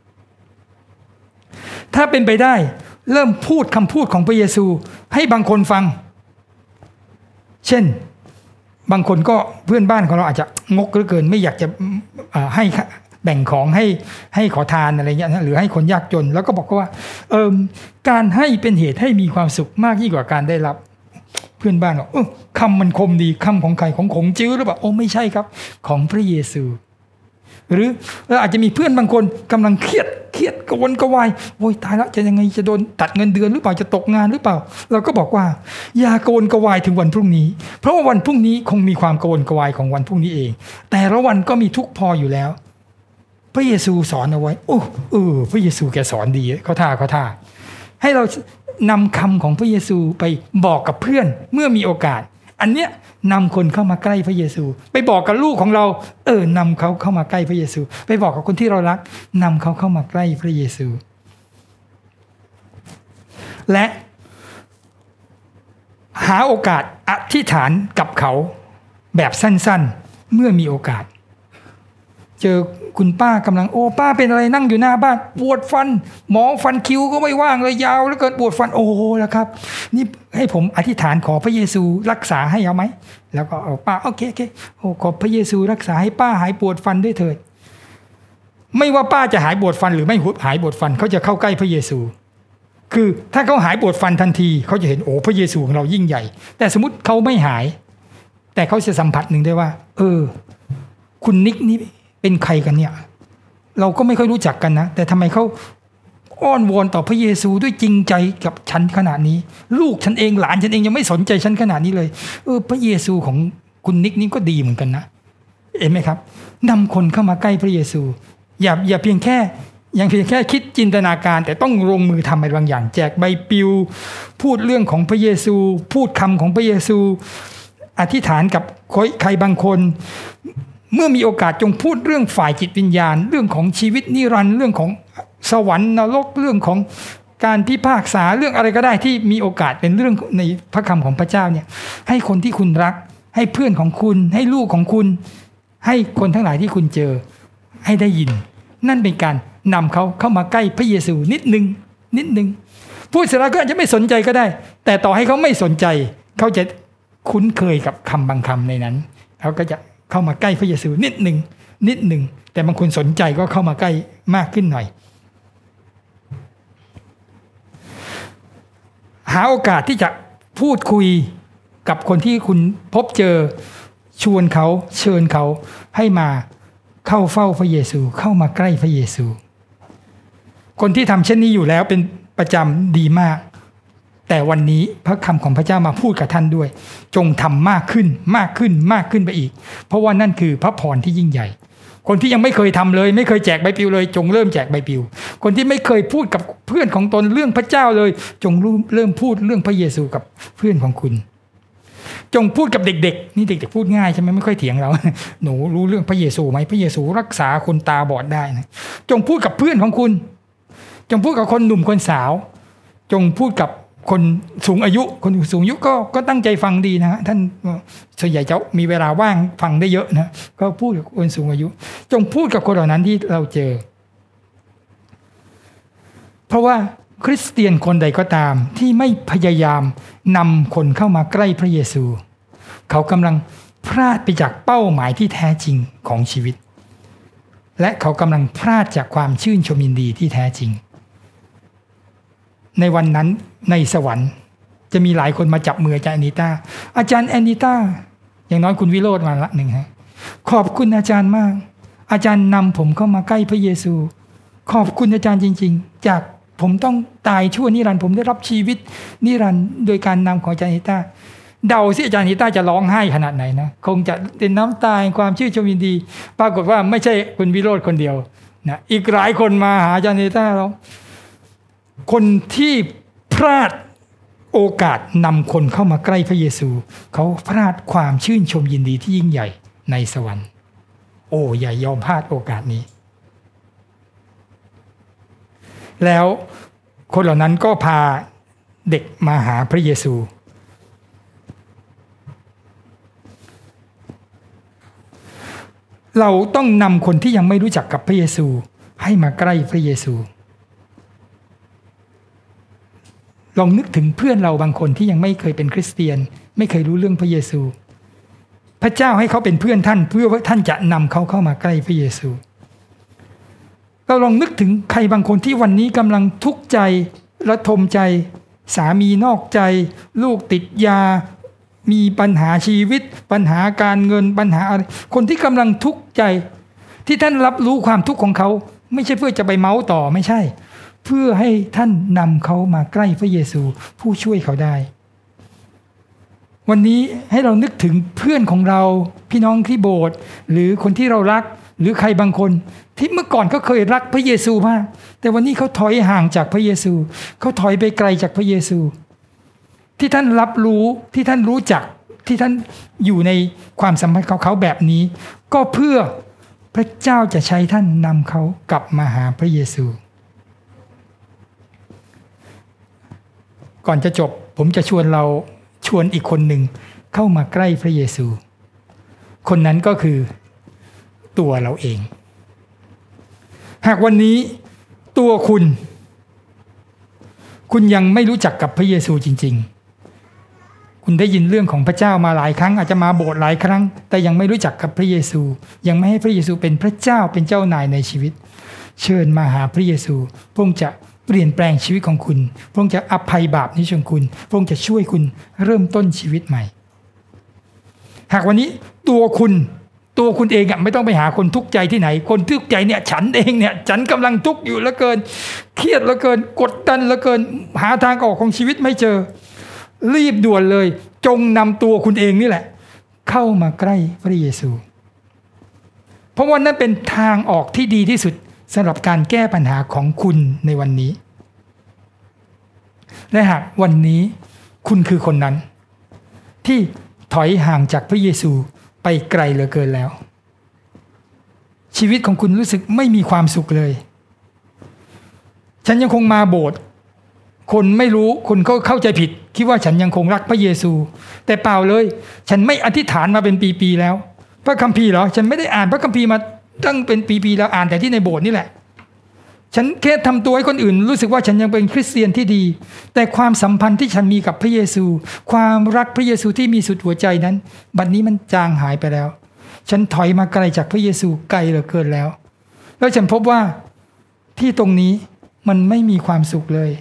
ถ้าเป็นไปได้เริ่มพูดคำพูดของพระเยซูให้บางคนฟังเช่นบางคนก็เพื่อนบ้านของเราอาจจะงกเหลือเกินไม่อยากจะให้แบ่งของให้ขอทานอะไรเงี้ยหรือให้คนยากจนแล้วก็บอกว่าการให้เป็นเหตุให้มีความสุขมากยิ่งกว่าการได้รับเพื่อนบ้านบอกคำมันคมดีคำของใครของจื้อหรือเปล่าโอ้ไม่ใช่ครับของพระเยซูหรือเราอาจจะมีเพื่อนบางคนกำลังเครียดกระวนกระวายโอ้ยตายแล้วจะยังไงจะโดนตัดเงินเดือนหรือเปล่าจะตกงานหรือเปล่าเราก็บอกว่าอย่ากระวนกระวายถึงวันพรุ่งนี้เพราะว่าวันพรุ่งนี้คงมีความกระวนกระวายของวันพรุ่งนี้เองแต่ละวันก็มีทุกข์พออยู่แล้วพระเยซูสอนเอาไว้พระเยซูแกสอนดีเขาท่าให้เรานำคำของพระเยซูไปบอกกับเพื่อนเมื่อมีโอกาสอันเนี้ยนำคนเข้ามาใกล้พระเยซูไปบอกกับลูกของเรานำเขาเข้ามาใกล้พระเยซูไปบอกกับคนที่เรารักนำเขาเข้ามาใกล้พระเยซูและหาโอกาสอธิษฐานกับเขาแบบสั้นๆเมื่อมีโอกาสเจอคุณป้ากำลังป้าเป็นอะไรนั่งอยู่หน้าบ้านปวดฟันหมอฟันคิ้วก็ไม่ว่างเลยยาวแล้วเกิดปวดฟันแล้วครับนี่ให้ผมอธิษฐานขอพระเยซูรักษาให้เอาไหมแล้วก็ป้าโอเคขอพระเยซูรักษาให้ป้าหายปวดฟันด้วยเถิดไม่ว่าป้าจะหายปวดฟันหรือไม่หายปวดฟันเขาจะเข้าใกล้พระเยซูคือถ้าเขาหายปวดฟันทันทีเขาจะเห็นพระเยซูของเรายิ่งใหญ่แต่สมมติเขาไม่หายแต่เขาจะสัมผัสหนึ่งได้ว่าคุณนิกนี่เป็นใครกันเนี่ยเราก็ไม่ค่อยรู้จักกันนะแต่ทำไมเขาอ้อนวอนต่อพระเยซูด้วยจริงใจกับฉันขนาดนี้ลูกฉันเองหลานฉันเองยังไม่สนใจฉันขนาดนี้เลยพระเยซูของคุณนิกนี่ก็ดีเหมือนกันนะเห็นไหมครับนำคนเข้ามาใกล้พระเยซูอย่าเพียงแค่คิดจินตนาการแต่ต้องลงมือทำอะไรบางอย่างแจกใบปลิวพูดเรื่องของพระเยซูพูดคำของพระเยซูอธิษฐานกับใครบางคนเมื่อมีโอกาสจงพูดเรื่องฝ่ายจิตวิญญาณเรื่องของชีวิตนิรันดร์เรื่องของสวรรค์นรกเรื่องของการพิพากษาเรื่องอะไรก็ได้ที่มีโอกาสเป็นเรื่องในพระคำของพระเจ้าเนี่ยให้คนที่คุณรักให้เพื่อนของคุณให้ลูกของคุณให้คนทั้งหลายที่คุณเจอให้ได้ยินนั่นเป็นการนำเขาเข้ามาใกล้พระเยซูนิดนึงพูดเสร็จแล้วก็อาจจะไม่สนใจก็ได้แต่ต่อให้เขาไม่สนใจเขาจะคุ้นเคยกับคำบางคำในนั้นเขาก็จะเข้ามาใกล้พระเยซูนิดหนึ่งแต่บางคนสนใจก็เข้ามาใกล้มากขึ้นหน่อยหาโอกาสที่จะพูดคุยกับคนที่คุณพบเจอชวนเขาเชิญเขาให้มาเข้าเฝ้าพระเยซูเข้ามาใกล้พระเยซูคนที่ทำเช่นนี้อยู่แล้วเป็นประจำดีมากแต่วันนี้พระคำของพระเจ้ามาพูดกับท่านด้วยจงทำมากขึ้นไปอีกเพราะว่านั่นคือพระพรที่ยิ่งใหญ่คนที่ยังไม่เคยทำเลยไม่เคยแจกใบปลิวเลยจงเริ่มแจกใบปลิวคนที่ไม่เคยพูดกับเพื่อนของตนเรื่องพระเจ้าเลยจงเริ่มพูดเรื่องพระเยซูกับเพื่อนของคุณจงพูดกับเด็กๆนี่เด็กๆพูดง่ายใช่ไหมไม่ค่อยเถียงเราหนูรู้เรื่องพระเยซูไหมพระเยซูรักษาคนตาบอดได้นะจงพูดกับเพื่อนของคุณจงพูดกับคนหนุ่มคนสาวจงพูดกับคนสูงอายุคนสูงอายุก็ตั้งใจฟังดีนะท่านส่วนใหญ่จะมีเวลาว่างฟังได้เยอะนะก็พูดกับคนสูงอายุจงพูดกับคนเหล่านั้นที่เราเจอเพราะว่าคริสเตียนคนใดก็ตามที่ไม่พยายามนำคนเข้ามาใกล้พระเยซูเขากำลังพลาดไปจากเป้าหมายที่แท้จริงของชีวิตและเขากำลังพลาดจากความชื่นชมยินดีที่แท้จริงในวันนั้นในสวรรค์จะมีหลายคนมาจับมืออาจารย์แอนนิต้าอย่างน้อยคุณวิโรจน์มาละหนึ่งฮะขอบคุณอาจารย์มากอาจารย์นำผมเข้ามาใกล้พระเยซูขอบคุณอาจารย์จริงๆจากผมต้องตายชั่วนิรันดร์ผมได้รับชีวิตนิรันดร์โดยการนำของอาจารย์แอนนิต้าเดาสิอาจารย์แอนนิต้าจะร้องไห้ขนาดไหนนะคงจะเป็นน้ำตาความชื่นชมยินดีปรากฏว่าไม่ใช่คุณวิโรจน์คนเดียวนะอีกหลายคนมาหาอาจารย์แอนนิต้าเราคนที่พลาดโอกาสนำคนเข้ามาใกล้พระเยซูเขาพลาดความชื่นชมยินดีที่ยิ่งใหญ่ในสวรรค์อย่ายอมพลาดโอกาสนี้แล้วคนเหล่านั้นก็พาเด็กมาหาพระเยซูเราต้องนำคนที่ยังไม่รู้จักกับพระเยซูให้มาใกล้พระเยซูลองนึกถึงเพื่อนเราบางคนที่ยังไม่เคยเป็นคริสเตียนไม่เคยรู้เรื่องพระเยซูพระเจ้าให้เขาเป็นเพื่อนท่านเพื่อว่าท่านจะนำเขาเข้ามาใกล้พระเยซูเราลองนึกถึงใครบางคนที่วันนี้กำลังทุกข์ใจระทมใจสามีนอกใจลูกติดยามีปัญหาชีวิตปัญหาการเงินปัญหาอะไรคนที่กำลังทุกข์ใจที่ท่านรับรู้ความทุกข์ของเขาไม่ใช่เพื่อจะไปเมาส์ต่อไม่ใช่เพื่อให้ท่านนำเขามาใกล้พระเยซูผู้ช่วยเขาได้วันนี้ให้เรานึกถึงเพื่อนของเราพี่น้องที่โบสถ์หรือคนที่เรารักหรือใครบางคนที่เมื่อก่อนเขาเคยรักพระเยซูมากแต่วันนี้เขาถอยห่างจากพระเยซูเขาถอยไปไกลจากพระเยซูที่ท่านรับรู้ที่ท่านรู้จักที่ท่านอยู่ในความสัมพันธ์กับเขาแบบนี้ก็เพื่อพระเจ้าจะใช้ท่านนำเขากลับมาหาพระเยซูก่อนจะจบผมจะชวนอีกคนหนึ่งเข้ามาใกล้พระเยซูคนนั้นก็คือตัวเราเองหากวันนี้ตัวคุณยังไม่รู้จักกับพระเยซูจริงๆคุณได้ยินเรื่องของพระเจ้ามาหลายครั้งอาจจะมาโบสถ์หลายครั้งแต่ยังไม่รู้จักกับพระเยซูยังไม่ให้พระเยซูเป็นพระเจ้าเป็นเจ้านายในชีวิตเชิญมาหาพระเยซูพระองค์จะเปลี่ยนแปลงชีวิตของคุณพระองค์จะอภัยบาปนี้ของคุณพระองค์จะช่วยคุณเริ่มต้นชีวิตใหม่หากวันนี้ตัวคุณเองไม่ต้องไปหาคนทุกข์ใจที่ไหนคนทุกข์ใจเนี่ยฉันเองเนี่ยฉันกำลังทุกข์อยู่เหลือเกินเครียดเหลือเกินกดดันเหลือเกินหาทางออกของชีวิตไม่เจอรีบด่วนเลยจงนำตัวคุณเองนี่แหละเข้ามาใกล้พระเยซูเพราะว่านั่นเป็นทางออกที่ดีที่สุดสำหรับการแก้ปัญหาของคุณในวันนี้และหากวันนี้คุณคือคนนั้นที่ถอยห่างจากพระเยซูไปไกลเหลือเกินแล้วชีวิตของคุณรู้สึกไม่มีความสุขเลยฉันยังคงมาโบสถ์คนไม่รู้คนก็เข้าใจผิดคิดว่าฉันยังคงรักพระเยซูแต่เปล่าเลยฉันไม่อธิษฐานมาเป็นปีๆแล้วพระคัมภีร์เหรอฉันไม่ได้อ่านพระคัมภีร์มาตั้งเป็นปีๆแล้วอ่านแต่ที่ในโบสถ์นี่แหละฉันแค่ทำตัวให้คนอื่นรู้สึกว่าฉันยังเป็นคริสเตียนที่ดีแต่ความสัมพันธ์ที่ฉันมีกับพระเยซูความรักพระเยซูที่มีสุดหัวใจนั้นบัดนี้มันจางหายไปแล้วฉันถอยมาไกลจากพระเยซูไกลเหลือเกินแล้วแล้วฉันพบว่าที่ตรงนี้มันไม่มีความสุขเลย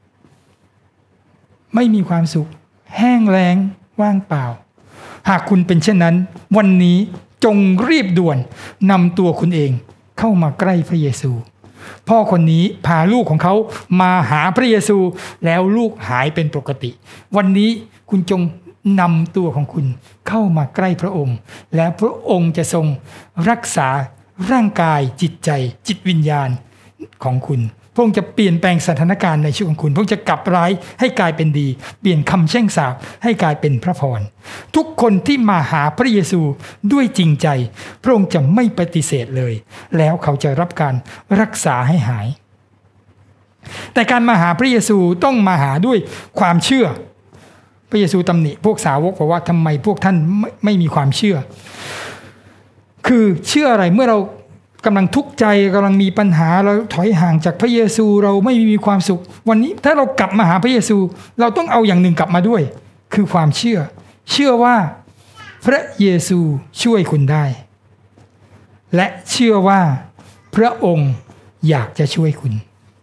ไม่มีความสุขแห้งแล้งว่างเปล่าหากคุณเป็นเช่นนั้นวันนี้จงรีบด่วนนำตัวคุณเองเข้ามาใกล้พระเยซูพ่อคนนี้พาลูกของเขามาหาพระเยซูแล้วลูกหายเป็นปกติวันนี้คุณจงนำตัวของคุณเข้ามาใกล้พระองค์และพระองค์จะทรงรักษาร่างกายจิตใจจิตวิญญาณของคุณพระองค์จะเปลี่ยนแปลงสถานการณ์ในชีวิตของคุณพระองค์จะกลับร้ายให้กลายเป็นดีเปลี่ยนคำแช่งสาปให้กลายเป็นพระพรทุกคนที่มาหาพระเยซูด้วยจริงใจพระองค์จะไม่ปฏิเสธเลยแล้วเขาจะรับการรักษาให้หายแต่การมาหาพระเยซูต้องมาหาด้วยความเชื่อพระเยซูตำหนิพวกสาวกบอกว่าทำไมพวกท่านไม่มีความเชื่อคือเชื่ออะไรเมื่อเรากำลังทุกข์ใจกำลังมีปัญหาเราถอยห่างจากพระเยซูเราไม่มีความสุขวันนี้ถ้าเรากลับมาหาพระเยซูเราต้องเอาอย่างหนึ่งกลับมาด้วยคือความเชื่อว่าพระเยซูช่วยคุณได้และเชื่อว่าพระองค์อยากจะช่วยคุณ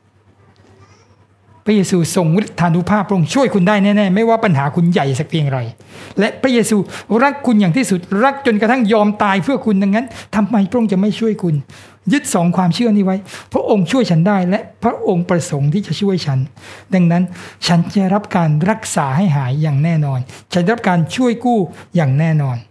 พระเยซูทรงฤทธานุภาพพระองค์ช่วยคุณได้แน่ๆไม่ว่าปัญหาคุณใหญ่สักเพียงไรและพระเยซูรักคุณอย่างที่สุดรักจนกระทั่งยอมตายเพื่อคุณดังนั้นทำไมพระองค์จะไม่ช่วยคุณยึด2ความเชื่อนี้ไว้พระองค์ช่วยฉันได้และพระองค์ประสงค์ที่จะช่วยฉันดังนั้นฉันจะรับการรักษาให้หายอย่างแน่นอนฉันจะรับการช่วยกู้อย่างแน่นอน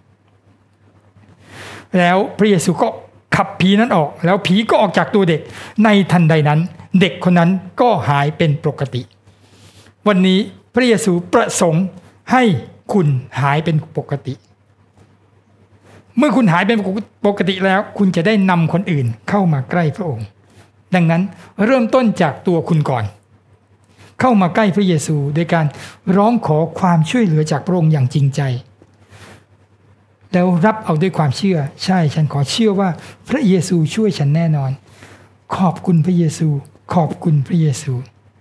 แล้วพระเยซูก็ขับผีนั้นออกแล้วผีก็ออกจากตัวเด็กในทันใดนั้นเด็กคนนั้นก็หายเป็นปกติวันนี้พระเยซูประสงค์ให้คุณหายเป็นปกติเมื่อคุณหายเป็นปกติแล้วคุณจะได้นำคนอื่นเข้ามาใกล้พระองค์ดังนั้นเริ่มต้นจากตัวคุณก่อนเข้ามาใกล้พระเยซูโดยการร้องขอความช่วยเหลือจากพระองค์อย่างจริงใจแล้วรับเอาด้วยความเชื่อใช่ฉันขอเชื่อว่าพระเยซูช่วยฉันแน่นอนขอบคุณพระเยซูขอบคุณพระเยซู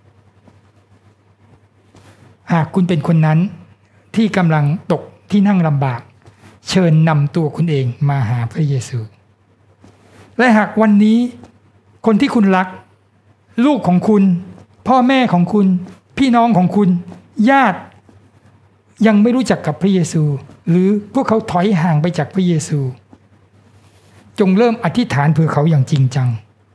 หากคุณเป็นคนนั้นที่กำลังตกที่นั่งลำบากเชิญนำตัวคุณเองมาหาพระเยซูและหากวันนี้คนที่คุณรักลูกของคุณพ่อแม่ของคุณพี่น้องของคุณญาติยังไม่รู้จักกับพระเยซูหรือพวกเขาถอยห่างไปจากพระเยซูจงเริ่มอธิษฐานเผื่อเขาอย่างจริงจัง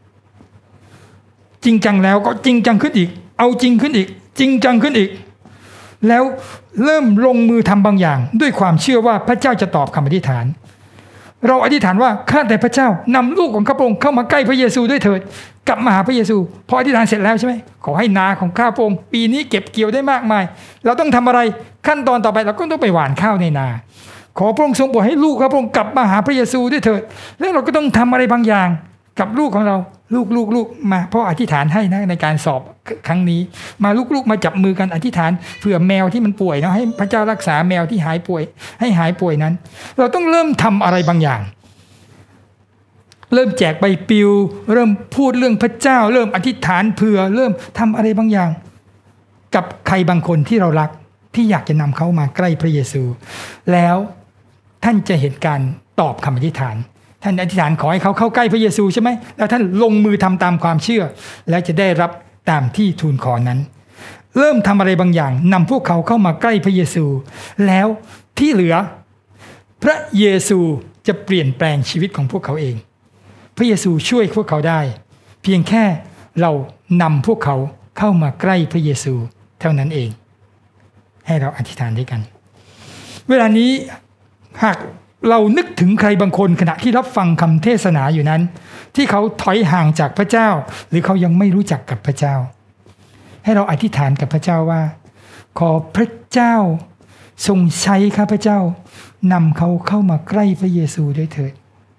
แล้วก็จริงจังขึ้นอีกเอาจริงขึ้นอีกจริงจังขึ้นอีกแล้วเริ่มลงมือทำบางอย่างด้วยความเชื่อว่าพระเจ้าจะตอบคำอธิษฐานเราอธิษฐานว่าข้าแต่พระเจ้านำลูกของข้าพระองค์เข้ามาใกล้พระเยซูด้วยเถิดกลับมาหาพระเยซูพออธิษฐานเสร็จแล้วใช่ไหมขอให้นาของข้าพระองค์ปีนี้เก็บเกี่ยวได้มากมายเราต้องทำอะไรขั้นตอนต่อไปเราก็ต้องไปหว่านข้าวในนาขอพระองค์ทรงโปรดให้ลูกข้าพระองค์กลับมาหาพระเยซูด้วยเถิดแล้วเราก็ต้องทำอะไรบางอย่างกับลูกของเราลูกมาพ่ออธิษฐานให้นะในการสอบครั้งนี้มาลูกมาจับมือกันอธิษฐานเผื่อแมวที่มันป่วยนะให้พระเจ้ารักษาแมวที่หายป่วยให้หายป่วยนั้นเราต้องเริ่มทำอะไรบางอย่างเริ่มแจกใบปลิวเริ่มพูดเรื่องพระเจ้าเริ่มอธิษฐานเผื่อเริ่มทำอะไรบางอย่างกับใครบางคนที่เรารักที่อยากจะนำเขามาใกล้พระเยซูแล้วท่านจะเห็นการตอบคำอธิษฐานท่านอธิษฐานขอให้เขาเข้าใกล้พระเยซูใช่ไหมแล้วท่านลงมือทำตามความเชื่อแล้วจะได้รับตามที่ทูลขอนั้นเริ่มทำอะไรบางอย่างนำพวกเขาเข้ามาใกล้พระเยซูแล้วที่เหลือพระเยซูจะเปลี่ยนแปลงชีวิตของพวกเขาเองพระเยซูช่วยพวกเขาได้เพียงแค่เรานำพวกเขาเข้ามาใกล้พระเยซูเท่านั้นเองให้เราอธิษฐานด้วยกันเวลานี้หากเรานึกถึงใครบางคนขณะที่รับฟังคำเทศนาอยู่นั้นที่เขาถอยห่างจากพระเจ้าหรือเขายังไม่รู้จักกับพระเจ้าให้เราอธิษฐานกับพระเจ้าว่าขอพระเจ้าทรงใช้ข้าพเจ้านำเขาเข้ามาใกล้พระเยซูด้วยเถิด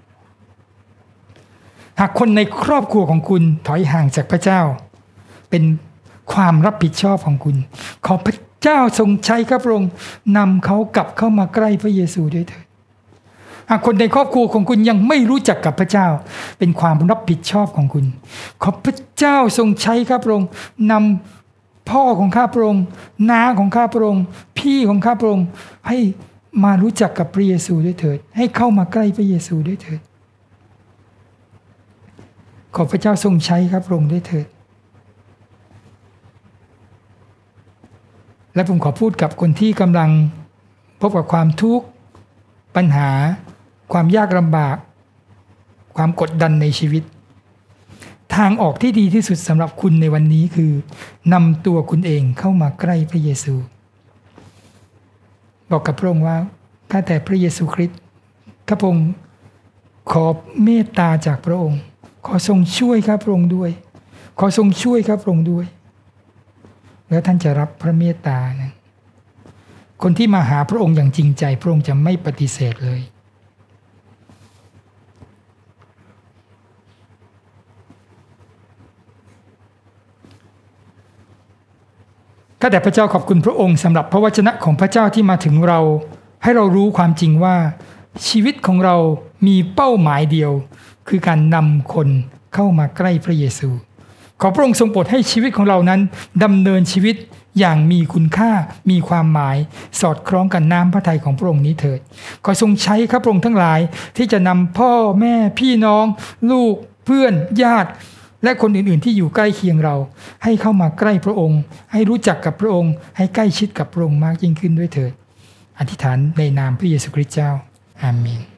หากคนในครอบครัวของคุณถอยห่างจากพระเจ้าเป็นความรับผิดชอบของคุณขอพระเจ้าทรงใช้ข้าพระองค์นำเขากลับเข้ามาใกล้พระเยซูด้วยเถิดหากคนในครอบครัวของคุณยังไม่รู้จักกับพระเจ้าเป็นความรับผิดชอบของคุณขอพระเจ้าทรงใช้ข้าพระองค์นำพ่อของข้าพระองค์น้าของข้าพระองค์พี่ของข้าพระองค์ให้มารู้จักกับพระเยซูด้วยเถิดให้เข้ามาใกล้พระเยซูด้วยเถิดขอพระเจ้าทรงใช้ข้าพระองค์ด้วยเถิดและผมขอพูดกับคนที่กำลังพบกับความทุกข์ปัญหาความยากลำบากความกดดันในชีวิตทางออกที่ดีที่สุดสำหรับคุณในวันนี้คือนำตัวคุณเองเข้ามาใกล้พระเยซูบอกกับพระองค์ว่าข้าแต่พระเยซูคริสต์ข้าพระองค์ขอเมตตาจากพระองค์ขอทรงช่วยข้าพระองค์ด้วยขอทรงช่วยข้าพระองค์ด้วยแล้วท่านจะรับพระเมตตานั้นคนที่มาหาพระองค์อย่างจริงใจพระองค์จะไม่ปฏิเสธเลยข้าแต่พระเจ้าขอบคุณพระองค์สำหรับพระวจนะของพระเจ้าที่มาถึงเราให้เรารู้ความจริงว่าชีวิตของเรามีเป้าหมายเดียวคือการนำคนเข้ามาใกล้พระเยซูขอพระองค์ทรงโปรดให้ชีวิตของเรานั้นดำเนินชีวิตอย่างมีคุณค่ามีความหมายสอดคล้องกันน้ำพระทัยของพระองค์นี้เถิดขอทรงใช้ข้าพระองค์ทั้งหลายที่จะนำพ่อแม่พี่น้องลูกเพื่อนญาติและคนอื่นๆที่อยู่ใกล้เคียงเราให้เข้ามาใกล้พระองค์ให้รู้จักกับพระองค์ให้ใกล้ชิดกับพระองค์มากยิ่งขึ้นด้วยเถิดอธิษฐานในนามพระเยซูคริสต์เจ้าอาเมน